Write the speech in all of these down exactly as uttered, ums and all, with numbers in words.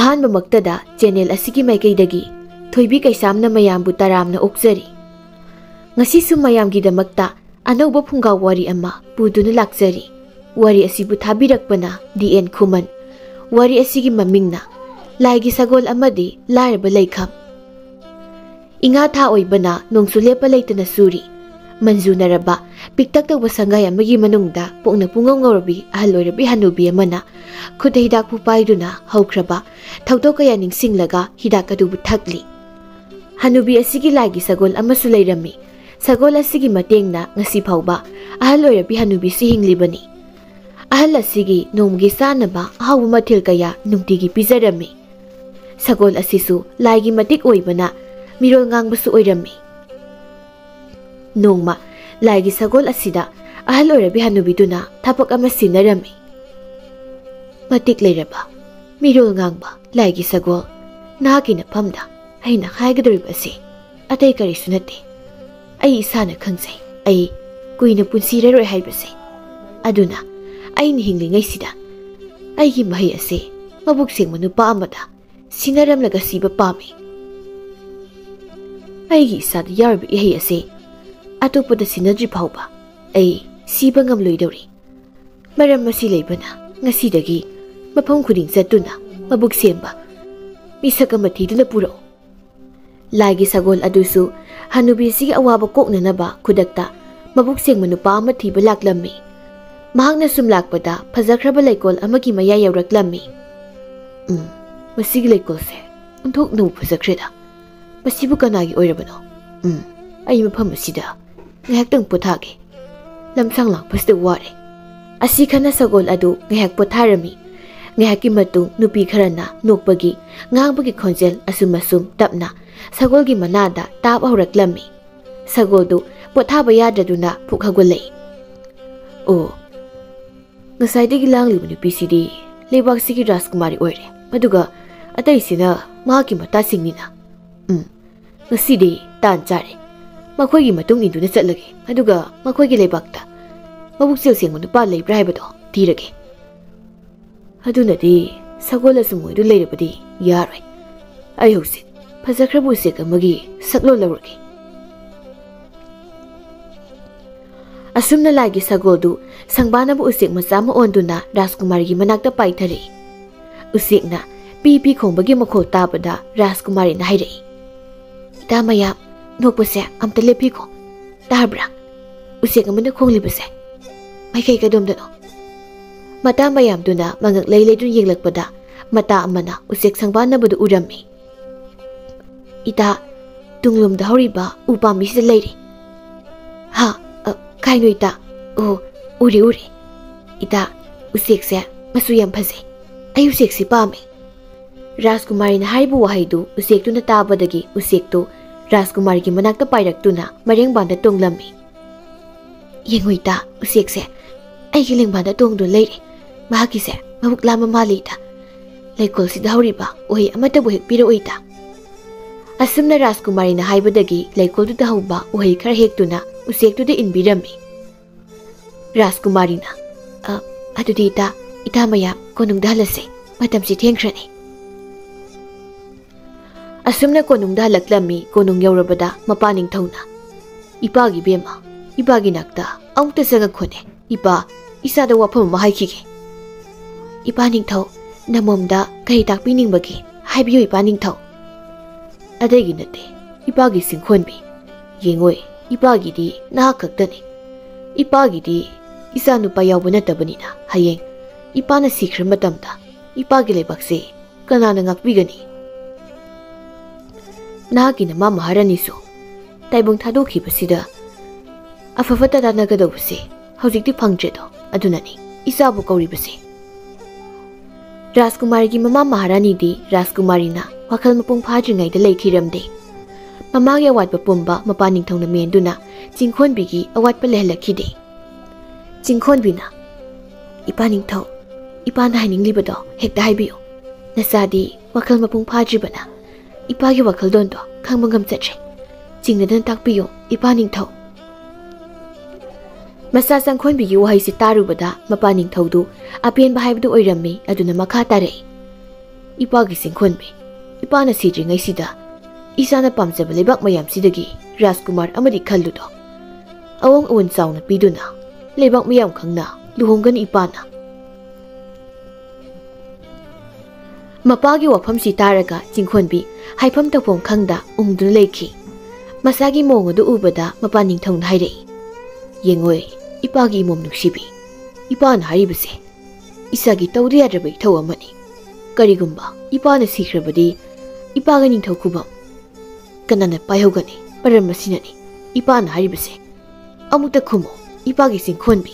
ꯑꯍꯥꯟꯕꯃꯛꯇꯗ channel ꯑꯁꯤꯒꯤ ꯃꯥꯏꯀꯩꯗꯒꯤ ꯊꯣꯏꯕꯤ ꯀꯩꯁꯥꯝꯅ ꯃꯌꯥꯝꯕꯨ ꯇꯔꯥꯝꯅ ꯑꯣꯛꯆꯔꯤ꯫ ꯉꯁꯤꯁꯨ ꯃꯌꯥꯝꯒꯤꯗꯃꯛꯇ ꯑꯅꯧꯕ ꯐꯨꯡꯒꯥ ꯋꯥꯔꯤ ꯑꯃ ꯄꯨꯗꯨꯅ ꯂꯥꯛꯆꯔꯤ꯫ ꯋꯥꯔꯤ ꯑꯁꯤꯕꯨ ꯊꯥꯕꯤꯔꯛꯄꯅ ꯗꯤ ꯑꯦꯟ ꯈꯨꯃꯟ꯫ ꯋꯥꯔꯤ ꯑꯁꯤꯒꯤ ꯃꯃꯤꯡꯅ ꯂꯥꯏꯒꯤ ꯁꯒꯣꯜ ꯑꯃꯗꯤ ꯂꯥꯏꯔꯕ ꯂꯩꯈꯝ꯫ ꯏꯉꯥ ꯊꯥ ꯑꯣꯏꯕꯅ ꯅꯣꯡꯁꯨ ꯂꯦꯞꯄ ꯂꯩꯇꯅ ꯆꯨꯔꯤ꯫ ꯃꯟꯖꯨꯅꯔꯕ ꯄꯤꯛꯇꯛ ꯇꯧꯕ ꯁꯪꯒꯥꯏ ꯑꯃꯒꯤ ꯃꯅꯨꯡꯗ ꯄꯣꯛꯅ ꯄꯨꯡꯉꯧ ꯉꯧꯔꯕꯤ ꯑꯍꯜ ꯑꯣꯏꯔꯕꯤ ꯍꯅꯨꯕꯤ ꯑꯃꯅ ꯈꯨꯠꯇ ꯍꯤꯗꯥꯛꯄꯨ ꯄꯥꯏꯗꯨꯅ ꯍꯧꯈ꯭ꯔꯕ ꯊꯧꯗꯣꯛ ꯀꯌꯥ ꯅꯤꯡꯁꯤꯡꯂꯒ ꯍꯤꯗꯥꯛ ꯑꯗꯨꯕꯨ ꯊꯛꯂꯤ꯫ ꯍꯅꯨꯕꯤ ꯑꯁꯤꯒꯤ ꯂꯥꯏꯒꯤ ꯁꯒꯣꯜ ꯑꯃꯁꯨ ꯂꯩꯔꯝꯃꯤ꯫ ꯁꯒꯣꯜ ꯑꯁꯤꯒꯤ ꯃꯇꯦꯡꯅ ꯉꯁꯤ ꯐꯥꯎꯕ ꯑꯍꯜ ꯑꯣꯏꯔꯕꯤ ꯍꯅꯨꯕꯤꯁꯤ hinglibani꯫ ꯑꯍꯜ ꯑꯁꯤꯒꯤ ꯅꯣꯡꯃꯒꯤ ꯆꯥꯅꯕ ꯑꯍꯥꯎꯕ ꯃꯊꯦꯜ ꯀꯌꯥ ꯅꯨꯡꯇꯤꯒꯤ ꯄꯤꯖꯔꯝꯃꯤ꯫ ꯁꯒꯣꯜ ꯑꯁꯤꯁꯨ ꯂꯥꯏꯒꯤ ꯃꯇꯤꯛ ꯑꯣꯏꯕꯅ ꯃꯤꯔꯣꯜ ꯉꯥꯡꯕꯁꯨ ꯑꯣꯏꯔꯝꯃꯤ꯫ ꯅꯣꯡꯃ ꯂꯥꯏꯒꯤ ꯁꯒꯣꯜ ꯑꯁꯤꯗ ꯑꯍꯜ ꯑꯣꯏꯔꯕꯤ ꯍꯅꯨꯕꯤꯗꯨꯅ ꯊꯕꯛ ꯑꯃ ꯁꯤꯟꯅꯔꯝꯃꯤ꯫ ꯃꯇꯤꯛ ꯂꯩꯔꯕ ꯃꯤꯔꯣꯜ ꯉꯥꯡꯕ ꯂꯥꯏꯒꯤ ꯁꯒꯣꯜ, ꯅꯍꯥꯛꯀꯤ ꯅꯐꯝꯗ ꯑꯩꯅ ꯍꯥꯏꯒꯗꯧꯔꯤꯕ ꯑꯁꯤ ꯑꯇꯩ ꯀꯔꯤꯁꯨ ꯅꯠꯇꯦ꯫ ꯑꯩ ꯏꯁꯥꯅ ꯈꯪꯖꯩ ꯑꯩ ꯀꯨꯏꯅ ꯄꯨꯟꯁꯤꯔꯔꯣꯏ ꯍꯥꯏꯕꯁꯦ꯫ ꯑꯗꯨꯅ ꯑꯩꯅ ꯍꯤꯡꯂꯤꯉꯩꯁꯤꯗ ꯑꯩꯒꯤ ꯃꯍꯩ ꯑꯁꯤ ꯃꯕꯨꯛ ꯁꯦꯡꯕ ꯅꯨꯄꯥ ꯑꯃꯗ ꯁꯤꯟꯅꯔꯝꯂꯒ ꯁꯤꯕ ꯄꯥꯝꯃꯤ꯫ ꯑꯩꯒꯤ ꯏꯁꯥꯗ ꯌꯥꯎꯔꯤꯕ ꯏꯍꯩ ꯑꯁꯤ ꯑꯇꯣꯞꯄꯗ ꯁꯤꯟꯅꯗ꯭ꯔꯤ ꯐꯥꯎꯕ ꯑꯩ ꯁꯤꯕ ꯉꯝꯂꯣꯏꯗꯧꯔꯤ꯫ ꯃꯔꯝ ꯑꯁꯤ ꯂꯩꯕꯅ ꯉꯁꯤꯗꯒꯤ ꯃꯐꯝ ꯈꯨꯗꯤꯡ ꯆꯠꯇꯨꯅ ꯃꯕꯨꯛ ꯁꯦꯡꯕ ꯃꯤꯁꯛ ꯑꯃ ꯊꯤꯗꯨꯅ ꯄꯨꯔꯛꯎ꯫ ꯂꯥꯏꯒꯤ ꯁꯒꯣꯜ ꯑꯗꯨꯁꯨ ꯍꯅꯨꯕꯤꯁꯤꯒꯤ ꯑꯋꯥꯕ ꯀꯣꯛꯅꯅꯕ ꯈꯨꯗꯛꯇ ꯃꯕꯨꯛ ꯁꯦꯡꯕ ꯅꯨꯄꯥ ꯑꯃ ꯊꯤꯕ ꯂꯥꯛꯂꯝꯃꯤ꯫ ꯃꯍꯥꯛꯅ ꯁꯨꯝ ꯂꯥꯛꯄꯗ ꯐꯖꯈ꯭ꯔꯕ ꯂꯩꯀꯣꯜ ꯑꯃꯒꯤ ꯃꯌꯥ ꯌꯧꯔꯛꯂꯝꯃꯤ꯫ ꯎꯝ ꯃꯁꯤꯒꯤ ꯂꯩꯀꯣꯜꯁꯦ ꯑꯣꯟꯊꯣꯛꯅꯕꯨ ꯐꯖꯈ꯭ꯔꯦꯗ꯫ ꯃꯁꯤꯕꯨ ꯀꯅꯥꯒꯤ ꯑꯣꯏꯔꯕꯅꯣ? ꯎꯝ ꯑꯩ ꯃꯐꯝ ꯑꯁꯤꯗ ꯉꯥꯏꯍꯥꯛꯇꯪ ꯄꯣꯊꯥꯒꯦ꯫ ꯂꯝꯁꯥꯡ ꯂꯥꯛꯄꯁꯤꯗ ꯋꯥꯔꯦ꯫ ꯑꯁꯤ ꯈꯟꯅ ꯁꯒꯣꯜ ꯑꯗꯨ ꯉꯥꯏꯍꯥꯛ ꯄꯣꯊꯥꯔꯝꯃꯤ꯫ ꯉꯥꯏꯍꯥꯛꯀꯤ ꯃꯇꯨꯡ ꯅꯨꯄꯤ ꯈꯔꯅ ꯅꯣꯛꯄꯒꯤ ꯉꯥꯡꯕꯒꯤ ꯈꯣꯟꯖꯦꯜ ꯑꯁꯨꯝ ꯑꯁꯨꯝ ꯇꯞꯅ ꯁꯒꯣꯜꯒꯤ ꯃꯅꯥꯗ ꯇꯥꯕ ꯍꯧꯔꯛꯂꯝꯃꯤ꯫ ꯁꯒꯣꯜꯗꯨ ꯄꯣꯊꯥꯕ ꯌꯥꯗ꯭ꯔꯗꯨꯅ ꯄꯨꯛ ꯍꯧꯒꯠꯂꯛꯏ꯫ ꯑꯣ ꯉꯁꯥꯏꯗꯒꯤ ꯂꯥꯡꯂꯤꯕ ꯅꯨꯄꯤꯁꯤꯗꯤ ꯂꯩꯕꯥꯛꯁꯤꯒꯤ ꯔꯥꯖꯀꯨꯃꯥꯔꯤ ꯑꯣꯏꯔꯦ, ꯑꯗꯨꯒ ꯑꯇꯩꯁꯤꯅ ꯃꯍꯥꯛꯀꯤ ꯃꯇꯥꯁꯤꯡꯅꯤꯅ꯫ ꯎꯝ ꯉꯁꯤꯗꯤ ꯇꯥꯟ ꯆꯥꯔꯦ꯫ ꯃꯈꯣꯏꯒꯤ ꯃꯇꯨꯡ ꯏꯟꯗꯨꯅ ꯆꯠꯂꯒꯦ, ꯑꯗꯨꯒ ꯃꯈꯣꯏꯒꯤ ꯂꯩꯕꯥꯛꯇ ꯃꯕꯨꯛꯆꯦꯜ ꯁꯦꯡꯕ ꯅꯨꯄꯥ ꯂꯩꯕ꯭ꯔꯥ ꯍꯥꯏꯕꯗꯣ ꯊꯤꯔꯒꯦ꯫ ꯑꯗꯨꯅꯗꯤ ꯁꯒꯣꯜ ꯑꯆꯨꯝ-ꯑꯣꯏꯗꯨ ꯂꯩꯔꯕꯗꯤ ꯌꯥꯔꯣꯏ꯫ ꯑꯩ ꯍꯧꯖꯤꯛ ꯐꯖꯈ꯭ꯔꯕ ꯎꯆꯦꯛ ꯑꯃꯒꯤ ꯁꯛꯂꯣꯟ ꯂꯧꯔꯒꯦ꯫ ꯑꯁꯨꯝꯅ ꯂꯥꯏꯒꯤ ꯁꯒꯣꯜꯗꯨ ꯁꯪꯕꯥꯅꯕ ꯎꯆꯦꯛ ꯃꯆꯥ ꯑꯃ ꯑꯣꯟꯗꯨꯅ ꯔꯥꯖꯀꯨꯃꯥꯔꯤꯒꯤ ꯃꯅꯥꯛꯇ ꯄꯥꯏꯊꯔꯛꯏ꯫ ꯎꯆꯦꯛꯅ ꯄꯤ ꯄꯤ ꯈꯣꯡꯕꯒꯤ ꯃꯈꯣꯜ ꯇꯥꯕꯗ ꯔꯥꯖꯀꯨꯃꯥꯔꯤꯅ ꯍꯥꯏꯔꯛꯏ, ꯏꯇꯥ ꯃꯌꯥꯝ ꯅꯣꯛꯄꯁꯦ ꯑꯝꯇ ꯂꯦꯞꯄꯤꯈꯣ꯫ ꯇꯥꯕ꯭ꯔꯥ? ꯎꯆꯦꯛ ꯑꯃꯅ ꯈꯣꯡꯂꯤꯕꯁꯦ ꯃꯥꯏꯀꯩ ꯀꯗꯣꯝꯗꯅꯣ? ꯃꯇꯥ ꯃꯌꯥꯝꯗꯨꯅ ꯃꯉꯛ ꯂꯩ ꯂꯩꯗꯨꯅ ꯌꯦꯡꯂꯛꯄꯗ ꯃꯇꯥ ꯑꯃꯅ ꯎꯆꯦꯛ ꯁꯪꯕꯥꯅꯕꯗꯨ ꯎꯔꯝꯃꯤ꯫ ꯏꯇꯥ ꯇꯨꯡꯂꯣꯝꯗ ꯍꯧꯔꯤꯕ ꯎ ꯄꯥꯝꯕꯤꯁꯤꯗ ꯂꯩꯔꯤ꯫ ꯍꯥ ꯀꯥꯏꯅꯣ ꯏꯇꯥ? ꯑꯣ ꯎꯔꯦ ꯎꯔꯦ꯫ ꯏꯇꯥ ꯎꯆꯦꯛꯁꯦ ꯃꯆꯨ ꯌꯥꯝ ꯐꯖꯩ, ꯑꯩ ꯎꯆꯦꯛꯁꯤ ꯄꯥꯝꯃꯦ꯫ ꯔꯥꯖꯀꯨꯃꯥꯔꯤꯅ ꯍꯥꯏꯔꯤꯕ ꯋꯥꯍꯩꯗꯨ ꯎꯆꯦꯛꯇꯨꯅ ꯇꯥꯕꯗꯒꯤ ꯎꯆꯦꯛꯇꯨ ꯔꯥꯖꯀꯨꯃꯥꯔꯤꯒꯤ ꯃꯅꯥꯛꯇ ꯄꯥꯏꯔꯛꯇꯨꯅ ꯃꯔꯦꯡꯕꯥꯟꯗ ꯇꯣꯡꯂꯝꯃꯤ꯫ ꯌꯦꯡꯉꯨ ꯏꯇꯥ ꯎꯆꯦꯛꯁꯦ ꯑꯩꯒꯤ ꯂꯦꯡꯕꯥꯟꯗ ꯇꯣꯡꯗꯨꯅ ꯂꯩꯔꯦ꯫ ꯃꯍꯥꯛꯀꯤꯁꯦ ꯃꯕꯨꯛ ꯂꯥꯝꯕ ꯃꯥꯜꯂꯤ ꯏꯇꯥ꯫ ꯂꯩꯀꯣꯜꯁꯤꯗ ꯍꯧꯔꯤꯕ ꯎꯍꯩ ꯑꯃꯠꯇꯕꯨ ꯍꯦꯛ ꯄꯤꯔꯛꯎ ꯏꯇꯥ꯫ ꯑꯁꯨꯝꯅ ꯔꯥꯖꯀꯨꯃꯥꯔꯤꯅ ꯍꯥꯏꯕꯗꯒꯤ ꯂꯩꯀꯣꯜꯗꯨꯗ ꯍꯧꯕ ꯎꯍꯩ ꯈꯔ ꯍꯦꯛꯇꯨꯅ ꯎꯆꯦꯛꯇꯨꯗ ꯏꯟꯕꯤꯔꯝꯃꯤ꯫ ꯔꯥꯖꯀꯨꯃꯥꯔꯤꯅ ꯑꯗꯨꯗꯤ ꯏꯇꯥ ꯏꯇꯥ ꯃꯌꯥꯝ ꯀꯣꯅꯨꯡꯗ ꯍꯜꯂꯁꯦ, ꯃꯇꯝꯁꯤ ꯊꯦꯡꯈ꯭ꯔꯅꯤ꯫ ꯑꯁꯨꯝꯅ ꯀꯣꯅꯨꯡꯗ ꯍꯜꯂꯛꯂꯝꯃꯤ꯫ ꯀꯣꯅꯨꯡ ꯌꯧꯔꯕꯗ ꯃꯄꯥ ꯅꯤꯡꯊꯧꯅ, ꯏꯄꯥꯒꯤ ꯕꯦꯝꯃ, ꯏꯄꯥꯒꯤ ꯅꯥꯛꯇ ꯑꯃꯨꯛꯇ ꯆꯪꯉꯛꯈꯣꯅꯦ꯫ ꯏꯄꯥ ꯏꯆꯥꯗ ꯋꯥꯐꯝ ꯑꯃ ꯍꯥꯏꯈꯤꯒꯦ꯫ ꯏꯄꯥ ꯅꯤꯡꯊꯧ ꯅꯃꯣꯝꯗ ꯀꯔꯤ ꯇꯥꯛꯄꯤꯅꯤꯡꯕꯒꯦ ꯍꯥꯏꯕꯤꯌꯨ ꯏꯄꯥ ꯅꯤꯡꯊꯧ꯫ ꯑꯇꯩꯒꯤ ꯅꯠꯇꯦ ꯏꯄꯥꯒꯤ ꯁꯤꯡꯈꯣꯟꯕꯤ꯫ ꯌꯦꯡꯉꯣꯏ ꯏꯄꯥꯒꯤꯗꯤ ꯅꯍꯥꯛ ꯈꯛꯇꯅꯤ꯫ ꯏꯄꯥꯒꯤꯗꯤ ꯏꯆꯥ ꯅꯨꯄꯥ ꯌꯥꯎꯕ ꯅꯠꯇꯕꯅꯤꯅ ꯍꯌꯦꯡ ꯏꯄꯥꯅ ꯁꯤꯈ꯭ꯔ ꯃꯇꯝꯗ ꯏꯄꯥꯒꯤ ꯂꯩꯕꯥꯛꯁꯦ ꯀꯅꯥꯅ ꯉꯥꯛꯄꯤꯒꯅꯤ? ꯅꯍꯥꯛꯀꯤ ꯅꯃꯥ ꯃꯍꯥꯔꯥꯅꯤꯁꯨ ꯇꯥꯏꯕꯪ ꯊꯥꯗꯣꯛꯈꯤꯕꯁꯤꯗ ꯑꯐ ꯐꯠꯇ ꯇꯥꯟꯅꯒꯗꯧꯕꯁꯦ ꯍꯧꯖꯤꯛꯇꯤ ꯐꯪꯗ꯭ꯔꯦꯗꯣ, ꯑꯗꯨꯅꯅꯤ ꯏꯆꯥꯕꯨ ꯀꯧꯔꯤꯕꯁꯦ꯫ ꯔꯥꯖꯀꯨꯃꯥꯔꯤꯒꯤ ꯃꯃꯥ ꯃꯍꯥꯔꯥꯅꯤꯗꯤ ꯔꯥꯖꯀꯨꯃꯥꯔꯤꯅ ꯋꯥꯈꯜ ꯃꯄꯨꯡ ꯐꯥꯗ꯭ꯔꯤꯉꯩꯗ ꯂꯩꯈꯤꯔꯝꯗꯦ꯫ ꯃꯃꯥꯒꯤ ꯑꯋꯥꯠꯄ ꯄꯨꯝꯕ ꯃꯄꯥ ꯅꯤꯡꯊꯧꯅ ꯃꯦꯟꯗꯨꯅ ꯆꯤꯡꯈꯣꯟꯕꯤꯒꯤ ꯑꯋꯥꯠꯄ ꯂꯩꯍꯜꯂꯛꯈꯤꯗꯦ꯫ ꯆꯤꯡꯈꯣꯟꯕꯤꯅ, ꯏꯄꯥ ꯅꯤꯡꯊꯧ ꯏꯄꯥꯅ ꯍꯥꯏꯅꯤꯡꯂꯤꯕꯗꯣ ꯍꯦꯛꯇ ꯍꯥꯏꯕꯤꯌꯨ꯫ ꯅꯆꯥꯗꯤ ꯋꯥꯈꯜ ꯃꯄꯨꯡ ꯐꯥꯗ꯭ꯔꯤꯕꯅ ꯏꯄꯥꯒꯤ ꯋꯥꯈꯜꯂꯣꯟꯗꯣ ꯈꯪꯕ ꯉꯝꯖꯗ꯭ꯔꯦ꯫ ꯆꯤꯡꯅꯗꯅ ꯇꯥꯛꯄꯤꯌꯨ ꯏꯄꯥ ꯅꯤꯡꯊꯧ꯫ ꯃꯆꯥ ꯆꯪꯈꯣꯟꯕꯤꯒꯤ ꯋꯥꯍꯩꯁꯤ ꯇꯥꯔꯨꯕꯗ ꯃꯄꯥ ꯅꯤꯡꯊꯧꯗꯨ ꯑꯄꯦꯟꯕ ꯍꯥꯏꯕꯗꯨ ꯑꯣꯏꯔꯝꯃꯤ꯫ ꯑꯗꯨꯅ ꯃꯈꯥ ꯇꯥꯔꯛꯏ, ꯏꯄꯥꯒꯤ ꯁꯤꯡꯈꯣꯟꯕꯤ ꯏꯄꯥꯅ ꯁꯤꯗ꯭ꯔꯤꯉꯩꯁꯤꯗ ꯏꯁꯥꯅ ꯄꯥꯝꯖꯕ ꯂꯩꯕꯥꯛ ꯃꯌꯥꯝꯁꯤꯗꯒꯤ ꯔꯥꯖꯀꯨꯃꯥꯔ ꯑꯃꯗꯤ ꯈꯜꯂꯨꯗꯣ ꯑꯋꯣꯡ ꯑꯋꯣꯟ ꯆꯥꯎꯅ ꯄꯤꯗꯨꯅ ꯂꯩꯕꯥꯛ ꯃꯌꯥꯝ ꯈꯪꯅ ꯂꯨꯍꯣꯡꯒꯅꯤ ꯏꯄꯥꯅ ꯃꯄꯥꯒꯤ ꯋꯥꯐꯝꯁꯤ ꯇꯥꯔꯒ ꯆꯤꯡꯈꯣꯟꯕꯤ ꯍꯥꯏꯐꯝ ꯇꯧꯐꯝ ꯈꯪꯗ ꯎꯪꯗꯨꯅ ꯂꯩꯈꯤ ꯃꯁꯥꯒꯤ ꯃꯑꯣꯡ ꯑꯗꯨ ꯎꯕꯗ ꯃꯄꯥ ꯅꯤꯡꯊꯧꯅ ꯍꯥꯏꯔꯛꯏ ꯌꯦꯡꯉꯣꯏ ꯏꯄꯥꯒꯤ ꯏꯃꯣꯝ ꯅꯨꯡꯁꯤꯕꯤ ꯏꯄꯥꯅ ꯍꯥꯏꯔꯤꯕꯁꯦ ꯏꯁꯥꯒꯤ ꯇꯧꯗ ꯌꯥꯗ꯭ꯔꯕ ꯏꯊꯧ ꯑꯃꯅꯤ ꯀꯔꯤꯒꯨꯝꯕ ꯏꯄꯥꯅ ꯁꯤꯈ꯭ꯔꯕꯗꯤ ꯏꯄꯥꯒ ꯅꯤꯡꯊꯧ ꯈꯨꯕꯝ ꯀꯅꯥꯅ ꯄꯥꯏꯍꯧꯒꯅꯤ ꯃꯔꯝ ꯑꯁꯤꯅꯅꯤ ꯏꯄꯥꯅ ꯍꯥꯏꯔꯤꯕꯁꯦ ꯑꯃꯨꯛꯇ ꯈꯨꯝꯃꯣ ꯏꯄꯥꯒꯤ ꯁꯤꯡꯈꯣꯟꯕꯤ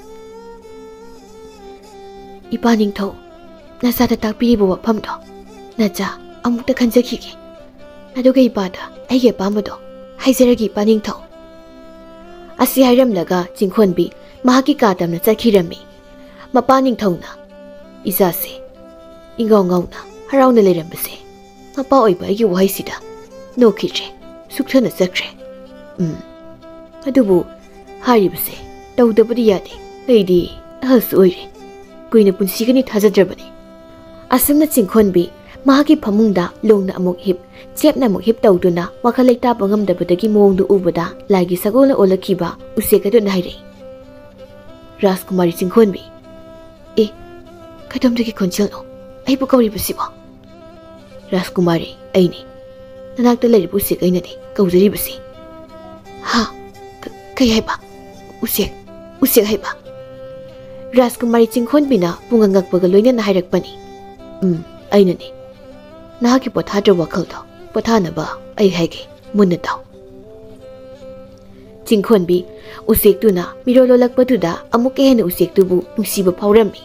ꯏꯄꯥ ꯅꯤꯡꯊꯧ ꯅꯆꯥꯗ ꯇꯥꯛꯄꯤꯔꯤꯕ ꯋꯥꯐꯝꯗꯣ ꯅꯆꯥ ꯑꯃꯨꯛꯇ ꯈꯟꯖꯈꯤꯒꯦ ꯑꯗꯨꯒ ꯏꯄꯥꯗ ꯑꯩꯒꯤ ꯑꯄꯥꯝꯕꯗꯣ ꯍꯥꯏꯖꯔꯒꯦ ꯏꯄꯥ ꯅꯤꯡꯊꯧ ꯑꯁꯤ ꯍꯥꯏꯔꯝꯂꯒ ꯆꯤꯡꯈꯣꯟꯕꯤ ꯃꯍꯥꯛꯀꯤ ꯀꯥ ꯇꯝꯅ ꯆꯠꯈꯤꯔꯝꯃꯤ ꯃꯄꯥ ꯅꯤꯡꯊꯧꯅ ꯏꯆꯥꯁꯦ ꯏꯉꯥꯎ ꯉꯥꯎꯅ ꯍꯔꯥꯎꯅ ꯂꯩꯔꯝꯕꯁꯦ ꯃꯄꯥ ꯑꯣꯏꯕ ꯑꯩꯒꯤ ꯋꯥꯍꯩꯁꯤꯗ ꯅꯣꯛꯈꯤꯗ꯭ꯔꯦ ꯁꯨꯛꯊꯅ ꯆꯠꯈ꯭ꯔꯦ ꯎꯝ ꯑꯗꯨꯕꯨ ꯍꯥꯏꯔꯤꯕꯁꯦ ꯇꯧꯗꯕꯗꯤ ꯌꯥꯗꯦ ꯑꯩꯗꯤ ꯑꯍꯜꯁꯨ ꯑꯣꯏꯔꯦ ꯀꯨꯏꯅ ꯄꯨꯟꯁꯤꯒꯅꯤ ꯊꯥꯖꯗ꯭ꯔꯕꯅꯤ ꯑꯁꯨꯝꯅ ꯆꯤꯡꯈꯣꯟꯕꯤ ꯃꯍꯥꯛꯀꯤ ꯐꯃꯨꯡꯗ ꯂꯣꯡꯅ ꯑꯃꯨꯛ ꯍꯤꯞ ꯆꯦꯞꯅ ꯑꯃꯨꯛ ꯍꯤꯞ ꯇꯧꯗꯨꯅ ꯋꯥꯈꯜ ꯂꯩꯇꯥꯕ ꯉꯝꯗꯕꯗꯒꯤ ꯃꯑꯣꯡꯗꯨ ꯎꯕꯗ ꯂꯥꯏꯒꯤ ꯁꯒꯣꯜꯅ ꯑꯣꯜꯂꯛꯈꯤꯕ ꯎꯆꯦꯛ ꯑꯗꯨꯅ ꯍꯥꯏꯔꯛꯏ ꯔꯥꯖꯀꯨꯃꯥꯔꯤ ꯆꯤꯡꯈꯣꯟꯕꯤ ꯑꯦ ꯀꯩꯗꯣꯝꯗꯒꯤ ꯈꯣꯟꯖꯦꯜꯅꯣ ꯑꯩꯕꯨ ꯀꯧꯔꯤꯕꯁꯤꯕꯣ ꯔꯥꯖꯀꯨꯃꯥꯔꯤ ꯑꯩꯅꯤ ꯅꯅꯥꯛꯇ ꯂꯩꯔꯤꯕ ꯎꯆꯦꯛ ꯑꯩꯅꯅꯤ ꯀꯧꯖꯔꯤꯕꯁꯤ ꯍꯥ ꯀꯩ ꯍꯥꯏꯕ ꯎꯆꯦꯛ ꯎꯆꯦꯛ ꯍꯥꯏꯕ ꯔꯥꯖꯀꯨꯃꯥꯔꯤ ꯆꯤꯡꯈꯣꯟꯕꯤꯅ ꯄꯨꯡꯉꯛꯉꯛꯄꯒ ꯂꯣꯏꯅꯅ ꯍꯥꯏꯔꯛꯄꯅꯤ ꯎꯝ ꯑꯩꯅꯅꯤ ꯅꯍꯥꯛꯀꯤ ꯄꯣꯊꯥꯗ꯭ꯔꯕ ꯋꯥꯈꯜꯗꯣ ꯄꯣꯊꯥꯅꯕ ꯑꯩ ꯍꯥꯏꯒꯦ ꯃꯨꯟꯅ ꯇꯥꯎ ꯆꯤꯡꯈꯣꯟꯕꯤ ꯎꯆꯦꯛꯇꯨꯅ ꯃꯤꯔꯣꯜ ꯂꯣꯜꯂꯛꯄꯗꯨꯗ ꯑꯃꯨꯛꯀ ꯍꯦꯟꯅ ꯎꯆꯦꯛꯇꯨꯕꯨ ꯅꯨꯡꯁꯤꯕ ꯐꯥꯎꯔꯝꯃꯤ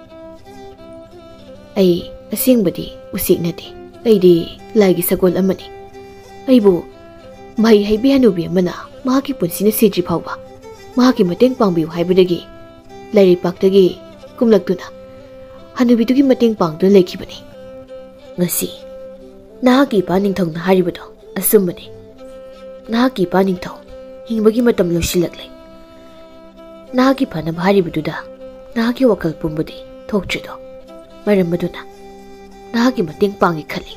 ꯑꯩ ꯑꯁꯦꯡꯕꯗꯤ ꯎꯆꯦꯛ ꯅꯠꯇꯦ ꯑꯩꯗꯤ ꯂꯥꯏꯒꯤ ꯁꯒꯣꯜ ꯑꯃꯅꯤ ꯑꯩꯕꯨ ꯃꯍꯩ ꯍꯩꯕꯤ ꯍꯅꯨꯕꯤ ꯑꯃꯅ ꯃꯍꯥꯛꯀꯤ ꯄꯨꯟꯁꯤꯅ ꯁꯤꯗ꯭ꯔꯤ ꯐꯥꯎꯕ ꯃꯍꯥꯛꯀꯤ ꯃꯇꯦꯡ ꯄꯥꯡꯕꯤꯌꯨ ꯍꯥꯏꯕꯗꯒꯤ ꯂꯩꯔꯩꯄꯥꯛꯇꯒꯤ ꯀꯨꯝꯂꯛꯇꯨꯅ ꯍꯅꯨꯕꯤꯗꯨꯒꯤ ꯃꯇꯦꯡ ꯄꯥꯡꯗꯨꯅ ꯂꯩꯈꯤꯕꯅꯤ ngasi nahaki pa ningthong na haribado asumani nahaki pa ningthong hingbagi matam losilakle nahaki phana haribaduda nahaki wakal pumbudi thoktrido maram maduna nahaki mateng pangi khali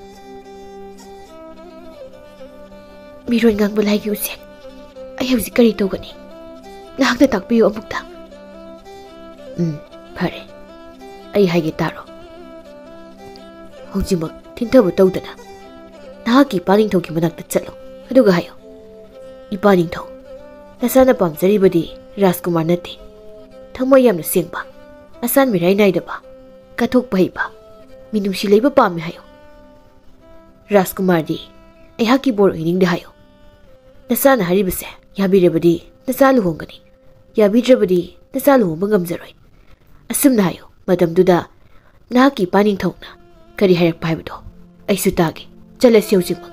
miron gang balai gi usek ai hauji kari togani nahakna takpiyu amukta um phare ai haige taro haujimak thintabu tawdana nahaki paningthau ki manakta chatlo aduga hayo ipaningthau nasana pamjaribadi rajkumar nate thamoy yamna sengba asan mirai naidaba kathokpa heiba minungsi leiba pame hayo rajkumar di aihaki bor oiningde hayo nasana haribase yabirebadi nasa luhongani yabidrabadi nasa luhongba ngamjaroi asumna hayo madamduda nahaki paningthauna kari hayak paibado aisu tage chalasi hojima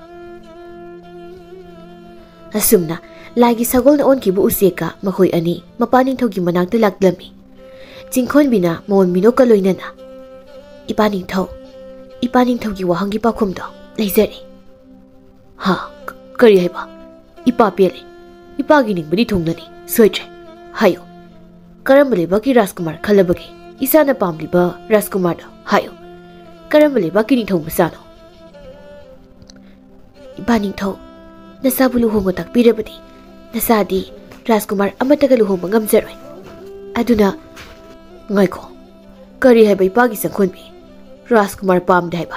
asumna lagi sagolna onkibu useka makhoi ani mapaning thogi manakta laklami chingkhonbina mon minoka loinana ipaning thau ipaning thogi wahangi pakhumdo leizari ha kari haiba ipa pele ipagi ningbadi thungnani soitre hayo karambale baki rajkumar khalabagi isana pamliba rajkumar da hayo karambale baki ning thong masano ibaning thau nasabu luhongo takpirabadi nasadi rajkumar amataga luhongo ngamjaroi aduna ngaiko kari haiba ipagi sangkhonbi rajkumar pamde haiba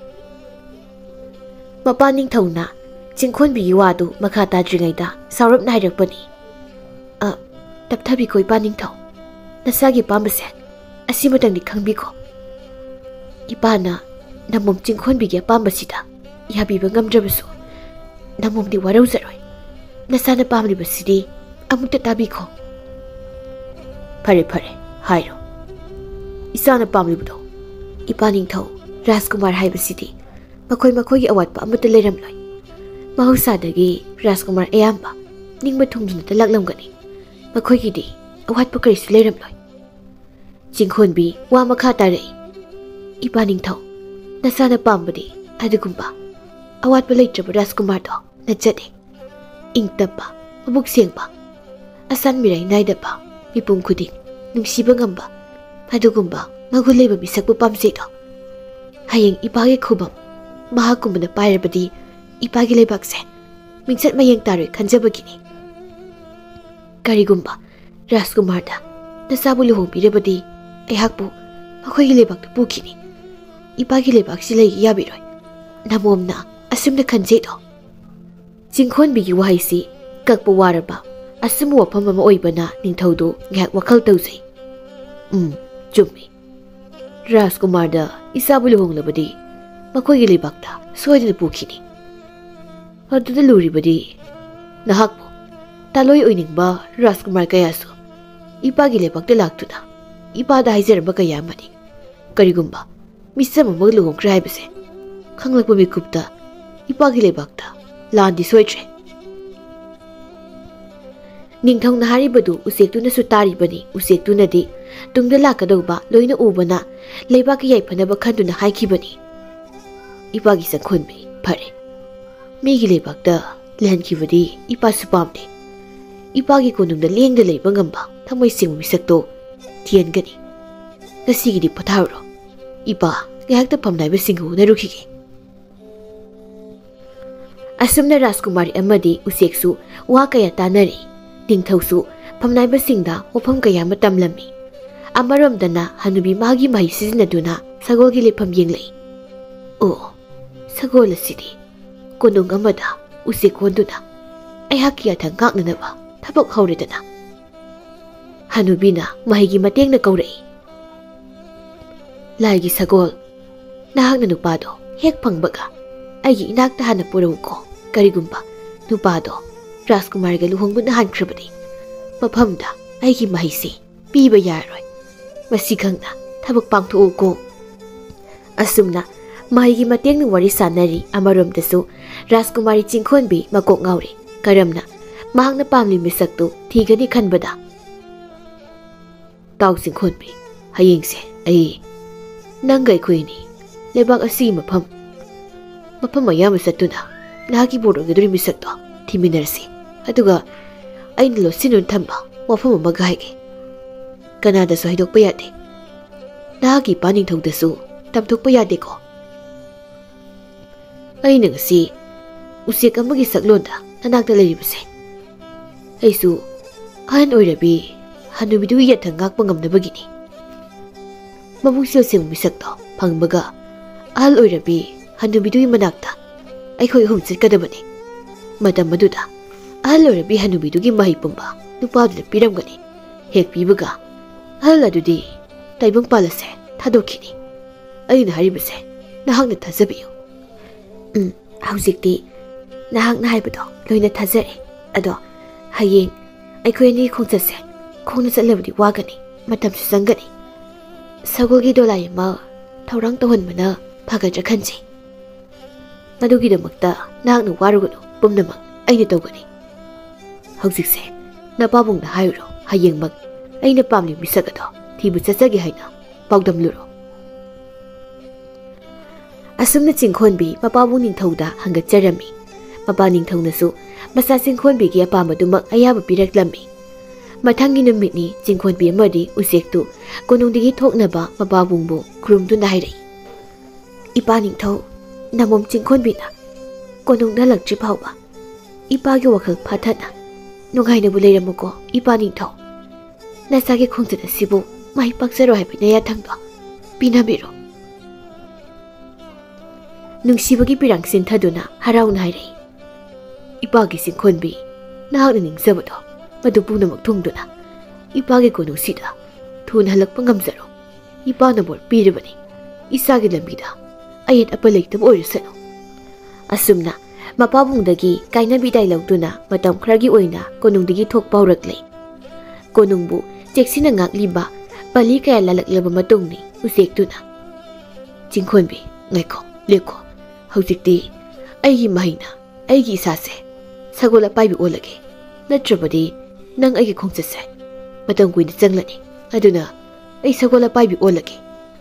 mapaning thauna chingkhonbi gi wadu makha tadringaida saurapna hairakpani a tapthabi koi paning thau nasagi pambase asimatangni khangbiko ipana namum chingkhonbi gi pambasida yabiba ngamdrabasu namum di warauzaroi nasana pamribasidi amukta tabiko phare phare hairo isana pamribudo ipaning thau rajkumar haibasidi makhoi makhoi gi awatpa amata leiramloi mahausadagi rajkumar ayamba ningba thungduna talaklamgani makhoi gi di awatpa karisu leiramloi chingkhonbi wa makha tarai ipaning thau nasana pambadi adugumba awatpa leitraba rajkumar do najade ingtapa mabuk sengba asan mirai naidapa mipum khuding nungsiba ngamba adugumba maguleiba bisakbu pamse do hayeng ipagi khubam mahakumbana pairabadi ipagi leibakse mingsat mayeng taroi khanjabagini karigumba Rajkumarda nasabu luhongpirabadi aihakpu makhoi leibaktu pukini ipagi leibak silai yabiroi namomna asumna khanjeido Jingkhonbigi wahaisi kakpa waraba asum wafam ama oibana ningthaudu ngak wakhal tauzai um chummi Rajkumarda isabu luhonglabadi makhoi leibakta soidina pukini aduda luribadi nahakpu taloi oiningba Rajkumar kayasu ipagi leibakta laktuna ipada haizarba kaya amani karigumba misam amag luhongkra haibase khanglakpa mikupta ipagi leibakta landi soitre ningthong na haribadu usektuna su taribani usektuna di tungda lakadauba loina ubana leibaki yaiphanaba khanduna haikibani ipagi sankhonbi phare migi leibakta lehankibadi ipa supamde ipagi konungda lengda leiba ngamba thamoi singmu misakto thiengani ngasigidi pathauro ipa ngahakta phamnaiba singhu narukhige Asumna Rajkumari amadi useksu wa kaya tanari ningthausu phamnaiba singda wafam kaya matam lami amaromdana hanubi magi mai sizinaduna sagolgi lepham yenglei o sagol asidi konung amada usekonduna aihakya thangaknanaba thabak hauredana hanubina mahigi matengna kaurai laigi sagol nahakna nupado hek phangbaga aigi inakta hana purauko karigumba nupado Rajkumarga luhongbuna hankrabadi mafamda aigi mahisi piba yaroi masikhangna thabak pangthuko asumna mahigi matengna wari sanari amaromdasu Rajkumari Jingkhonbi makok ngauri karamna mahakna pamli misaktu thigani khanbada taw Jingkhonbi hayengse ai nangai khoini lebak asi mafam mafam ayam satuna nagi borogeduri misakto thiminarsi aduga ain losinun thamba wafam amagaige kanada so hidokpa yade nagi paning thongdasu tamthokpa yade ko aina ngasi usek amagi saklonda nanakta leribase aisu han oirabi hanubidu yathangak pangamnabagini mabuksil sing misakto phangbaga al oirabi hanubidu manakta aikhoi hum chikadabani madam maduda al oirabi hanubidu gi mahi pumba nupadu piramgani hek pibaga al adudi taibang palase thadokini aina haribase nahakna thajabiyo um haujikti nahakna haibado loina thajare ado hayeng aikhoi ni khongchase khongna chalabdi wagani matam sangani sagolgi dolai ma thaurang tawhanbana phagadra khanji madugi damakta nahakna warugano pumnamak aina tawgani haujikse napabungna hayro hayengmak aina pamli misagado thibu chachagi haina pawdamluro asumna Jingkhonbi mapabung ningthauda hangatjarami mapa ningthaunasu masa Jingkhonbi gi apamadumak ayaba piraklami mathangi numitni Jingkhonbi amadi usektu konungdigi thoknaba mapabungbu khurumduna hairai ipa ningthau namom Jingkhonbi na konungda lakchi phawba ipagi wakhal phathana nungaina bu leiramuko ipa ningthau nasagi khongchana sibu mai paksaro haibina ya thangdo pinabiro nungsibagi pirang sinthaduna harauna hairai ipagi Jingkhonbi nahakna ningzabado madu punamak thungduna ipagi konungsida thun halakpa ngamjaro ipana bor pirabani isagi lambida ayet apa leitab oirasano asumna mapabungdagi kainabi dailawduna matam khragi oina konungdigi thokpa huraklei konungbu cheksina ngakliba pali kaya lalaklaba matungni usektuna Jingkhonbi ngaiko leko haujikti aigi mahina aigi isase sagola paibi olage natrabadi nang aigi khongchase matam kuina changlani aduna ai sagola paibi olage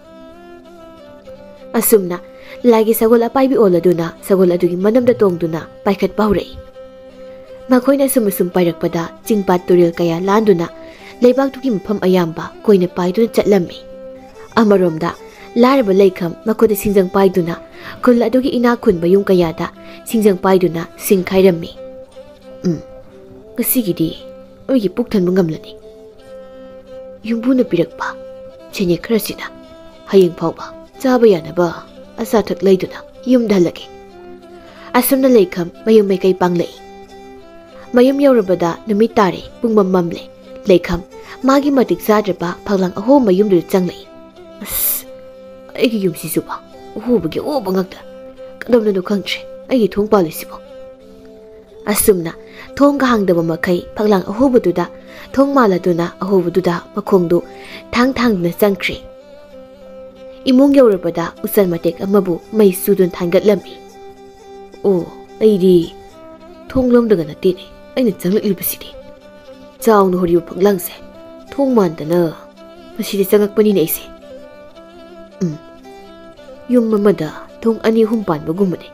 asumna lagi sagola paibi oladuna sagola adugi manamda tongduna paikhat paurai makhoina sumusum pairakpada Jingpat turil kaya landuna leibak tugi mpham ayamba koina paiduna chatlami amaromda ꯂꯥꯏꯔꯕ ꯂꯩꯈꯝ ꯃꯈꯨꯠꯇ ꯁꯤꯡꯖꯪ ꯄꯥꯏꯗꯨꯅ ꯈꯨꯜ ꯑꯗꯨꯒꯤ ꯏꯅꯥꯛ ꯈꯨꯟꯕ ꯌꯨꯝ ꯀꯌꯥꯗ ꯁꯤꯡꯖꯪ ꯄꯥꯏꯗꯨꯅ ꯁꯤꯡ ꯈꯥꯏꯔꯝꯃꯤ. ꯎꯝ, ꯉꯁꯤꯒꯤꯗꯤ ꯑꯩꯒꯤ ꯄꯨꯛ ꯊꯟꯕ ꯉꯝꯂꯅꯤ. ꯌꯨꯝꯕꯨꯅ ꯄꯤꯔꯛꯄ ꯁꯦꯟꯌꯦꯛ ꯈꯔꯁꯤꯅ ꯍꯌꯦꯡ ꯐꯥꯎꯕ ꯆꯥꯕ ꯌꯥꯅꯕ ꯑꯆꯥꯊꯛ ꯂꯩꯗꯨꯅ ꯌꯨꯝꯗ ꯍꯜꯂꯒꯦ. ꯑꯁꯨꯝꯅ ꯂꯩꯈꯝ ꯃꯌꯨꯝ ꯃꯩꯀꯩ ꯄꯥꯡꯂꯛꯏ. ꯃꯌꯨꯝ ꯌꯧꯔꯕꯗ ꯅꯨꯃꯤꯠ ꯇꯥꯔꯦ, ꯄꯨꯡꯃꯝ ꯃꯝꯂꯦ. ꯂꯩꯈꯝ ꯃꯥꯒꯤ ꯃꯇꯤꯛ ꯆꯥꯗ꯭ꯔꯕ ꯐꯛꯂꯥꯡ ꯑꯍꯣꯕ ꯌꯨꯝꯗꯨꯗ ꯆꯪꯂꯛꯏ. ꯑꯁ, ꯑꯩꯒꯤ ꯌꯨꯝꯁꯤꯁꯨꯕ ꯑꯍꯣꯕꯒꯤ ꯑꯍꯣꯕ ꯉꯥꯛꯇ. ꯀꯗꯧꯅꯅꯣ ꯈꯪꯗ꯭ꯔꯦ ꯑꯩꯒꯤ ꯊꯣꯡ ꯄꯥꯜꯂꯤꯁꯤꯕꯣ. ꯑꯁꯨꯝꯅ ꯊꯣꯡꯒ ꯍꯥꯡꯗꯕ ꯃꯈꯩ ꯐꯛꯂꯥꯡ ꯑꯍꯣꯕꯗꯨꯗ ꯊꯣꯡ ꯃꯥꯜꯂꯗꯨꯅ ꯑꯍꯣꯕꯗꯨꯗ ꯃꯈꯣꯡꯗꯨ ꯊꯥꯡ ꯊꯥꯡꯗꯨꯅ ꯆꯪꯈ꯭ꯔꯦ. ꯏꯃꯨꯡ ꯌꯧꯔꯕꯗ ꯎꯆꯜ ꯃꯇꯦꯛ ꯑꯃꯕꯨ ꯃꯩ ꯆꯨꯗꯨꯅ ꯊꯥꯡꯒꯠꯂꯝꯃꯤ. ꯑꯣ, ꯑꯩꯗꯤ ꯊꯣꯡ ꯂꯣꯝꯗꯒ ꯅꯠꯇꯦꯅꯦ ꯑꯩꯅ ꯆꯪꯂꯛꯂꯤꯕꯁꯤꯗꯤ. ꯆꯥꯎꯅ ꯍꯣꯔꯤꯕ ꯐꯛꯂꯥꯡꯁꯦ ꯊꯣꯡ ꯃꯥꯟꯗꯅ ꯃꯁꯤꯗ ꯆꯪꯉꯛꯄꯅꯤꯅꯦ ꯑꯩꯁꯦ. ꯎꯝ, ꯌꯨꯝ ꯑꯃꯗ ꯊꯣꯡ ꯑꯅꯤ ꯑꯍꯨꯝ ꯄꯥꯟꯕꯒꯨꯝꯕꯅꯦ.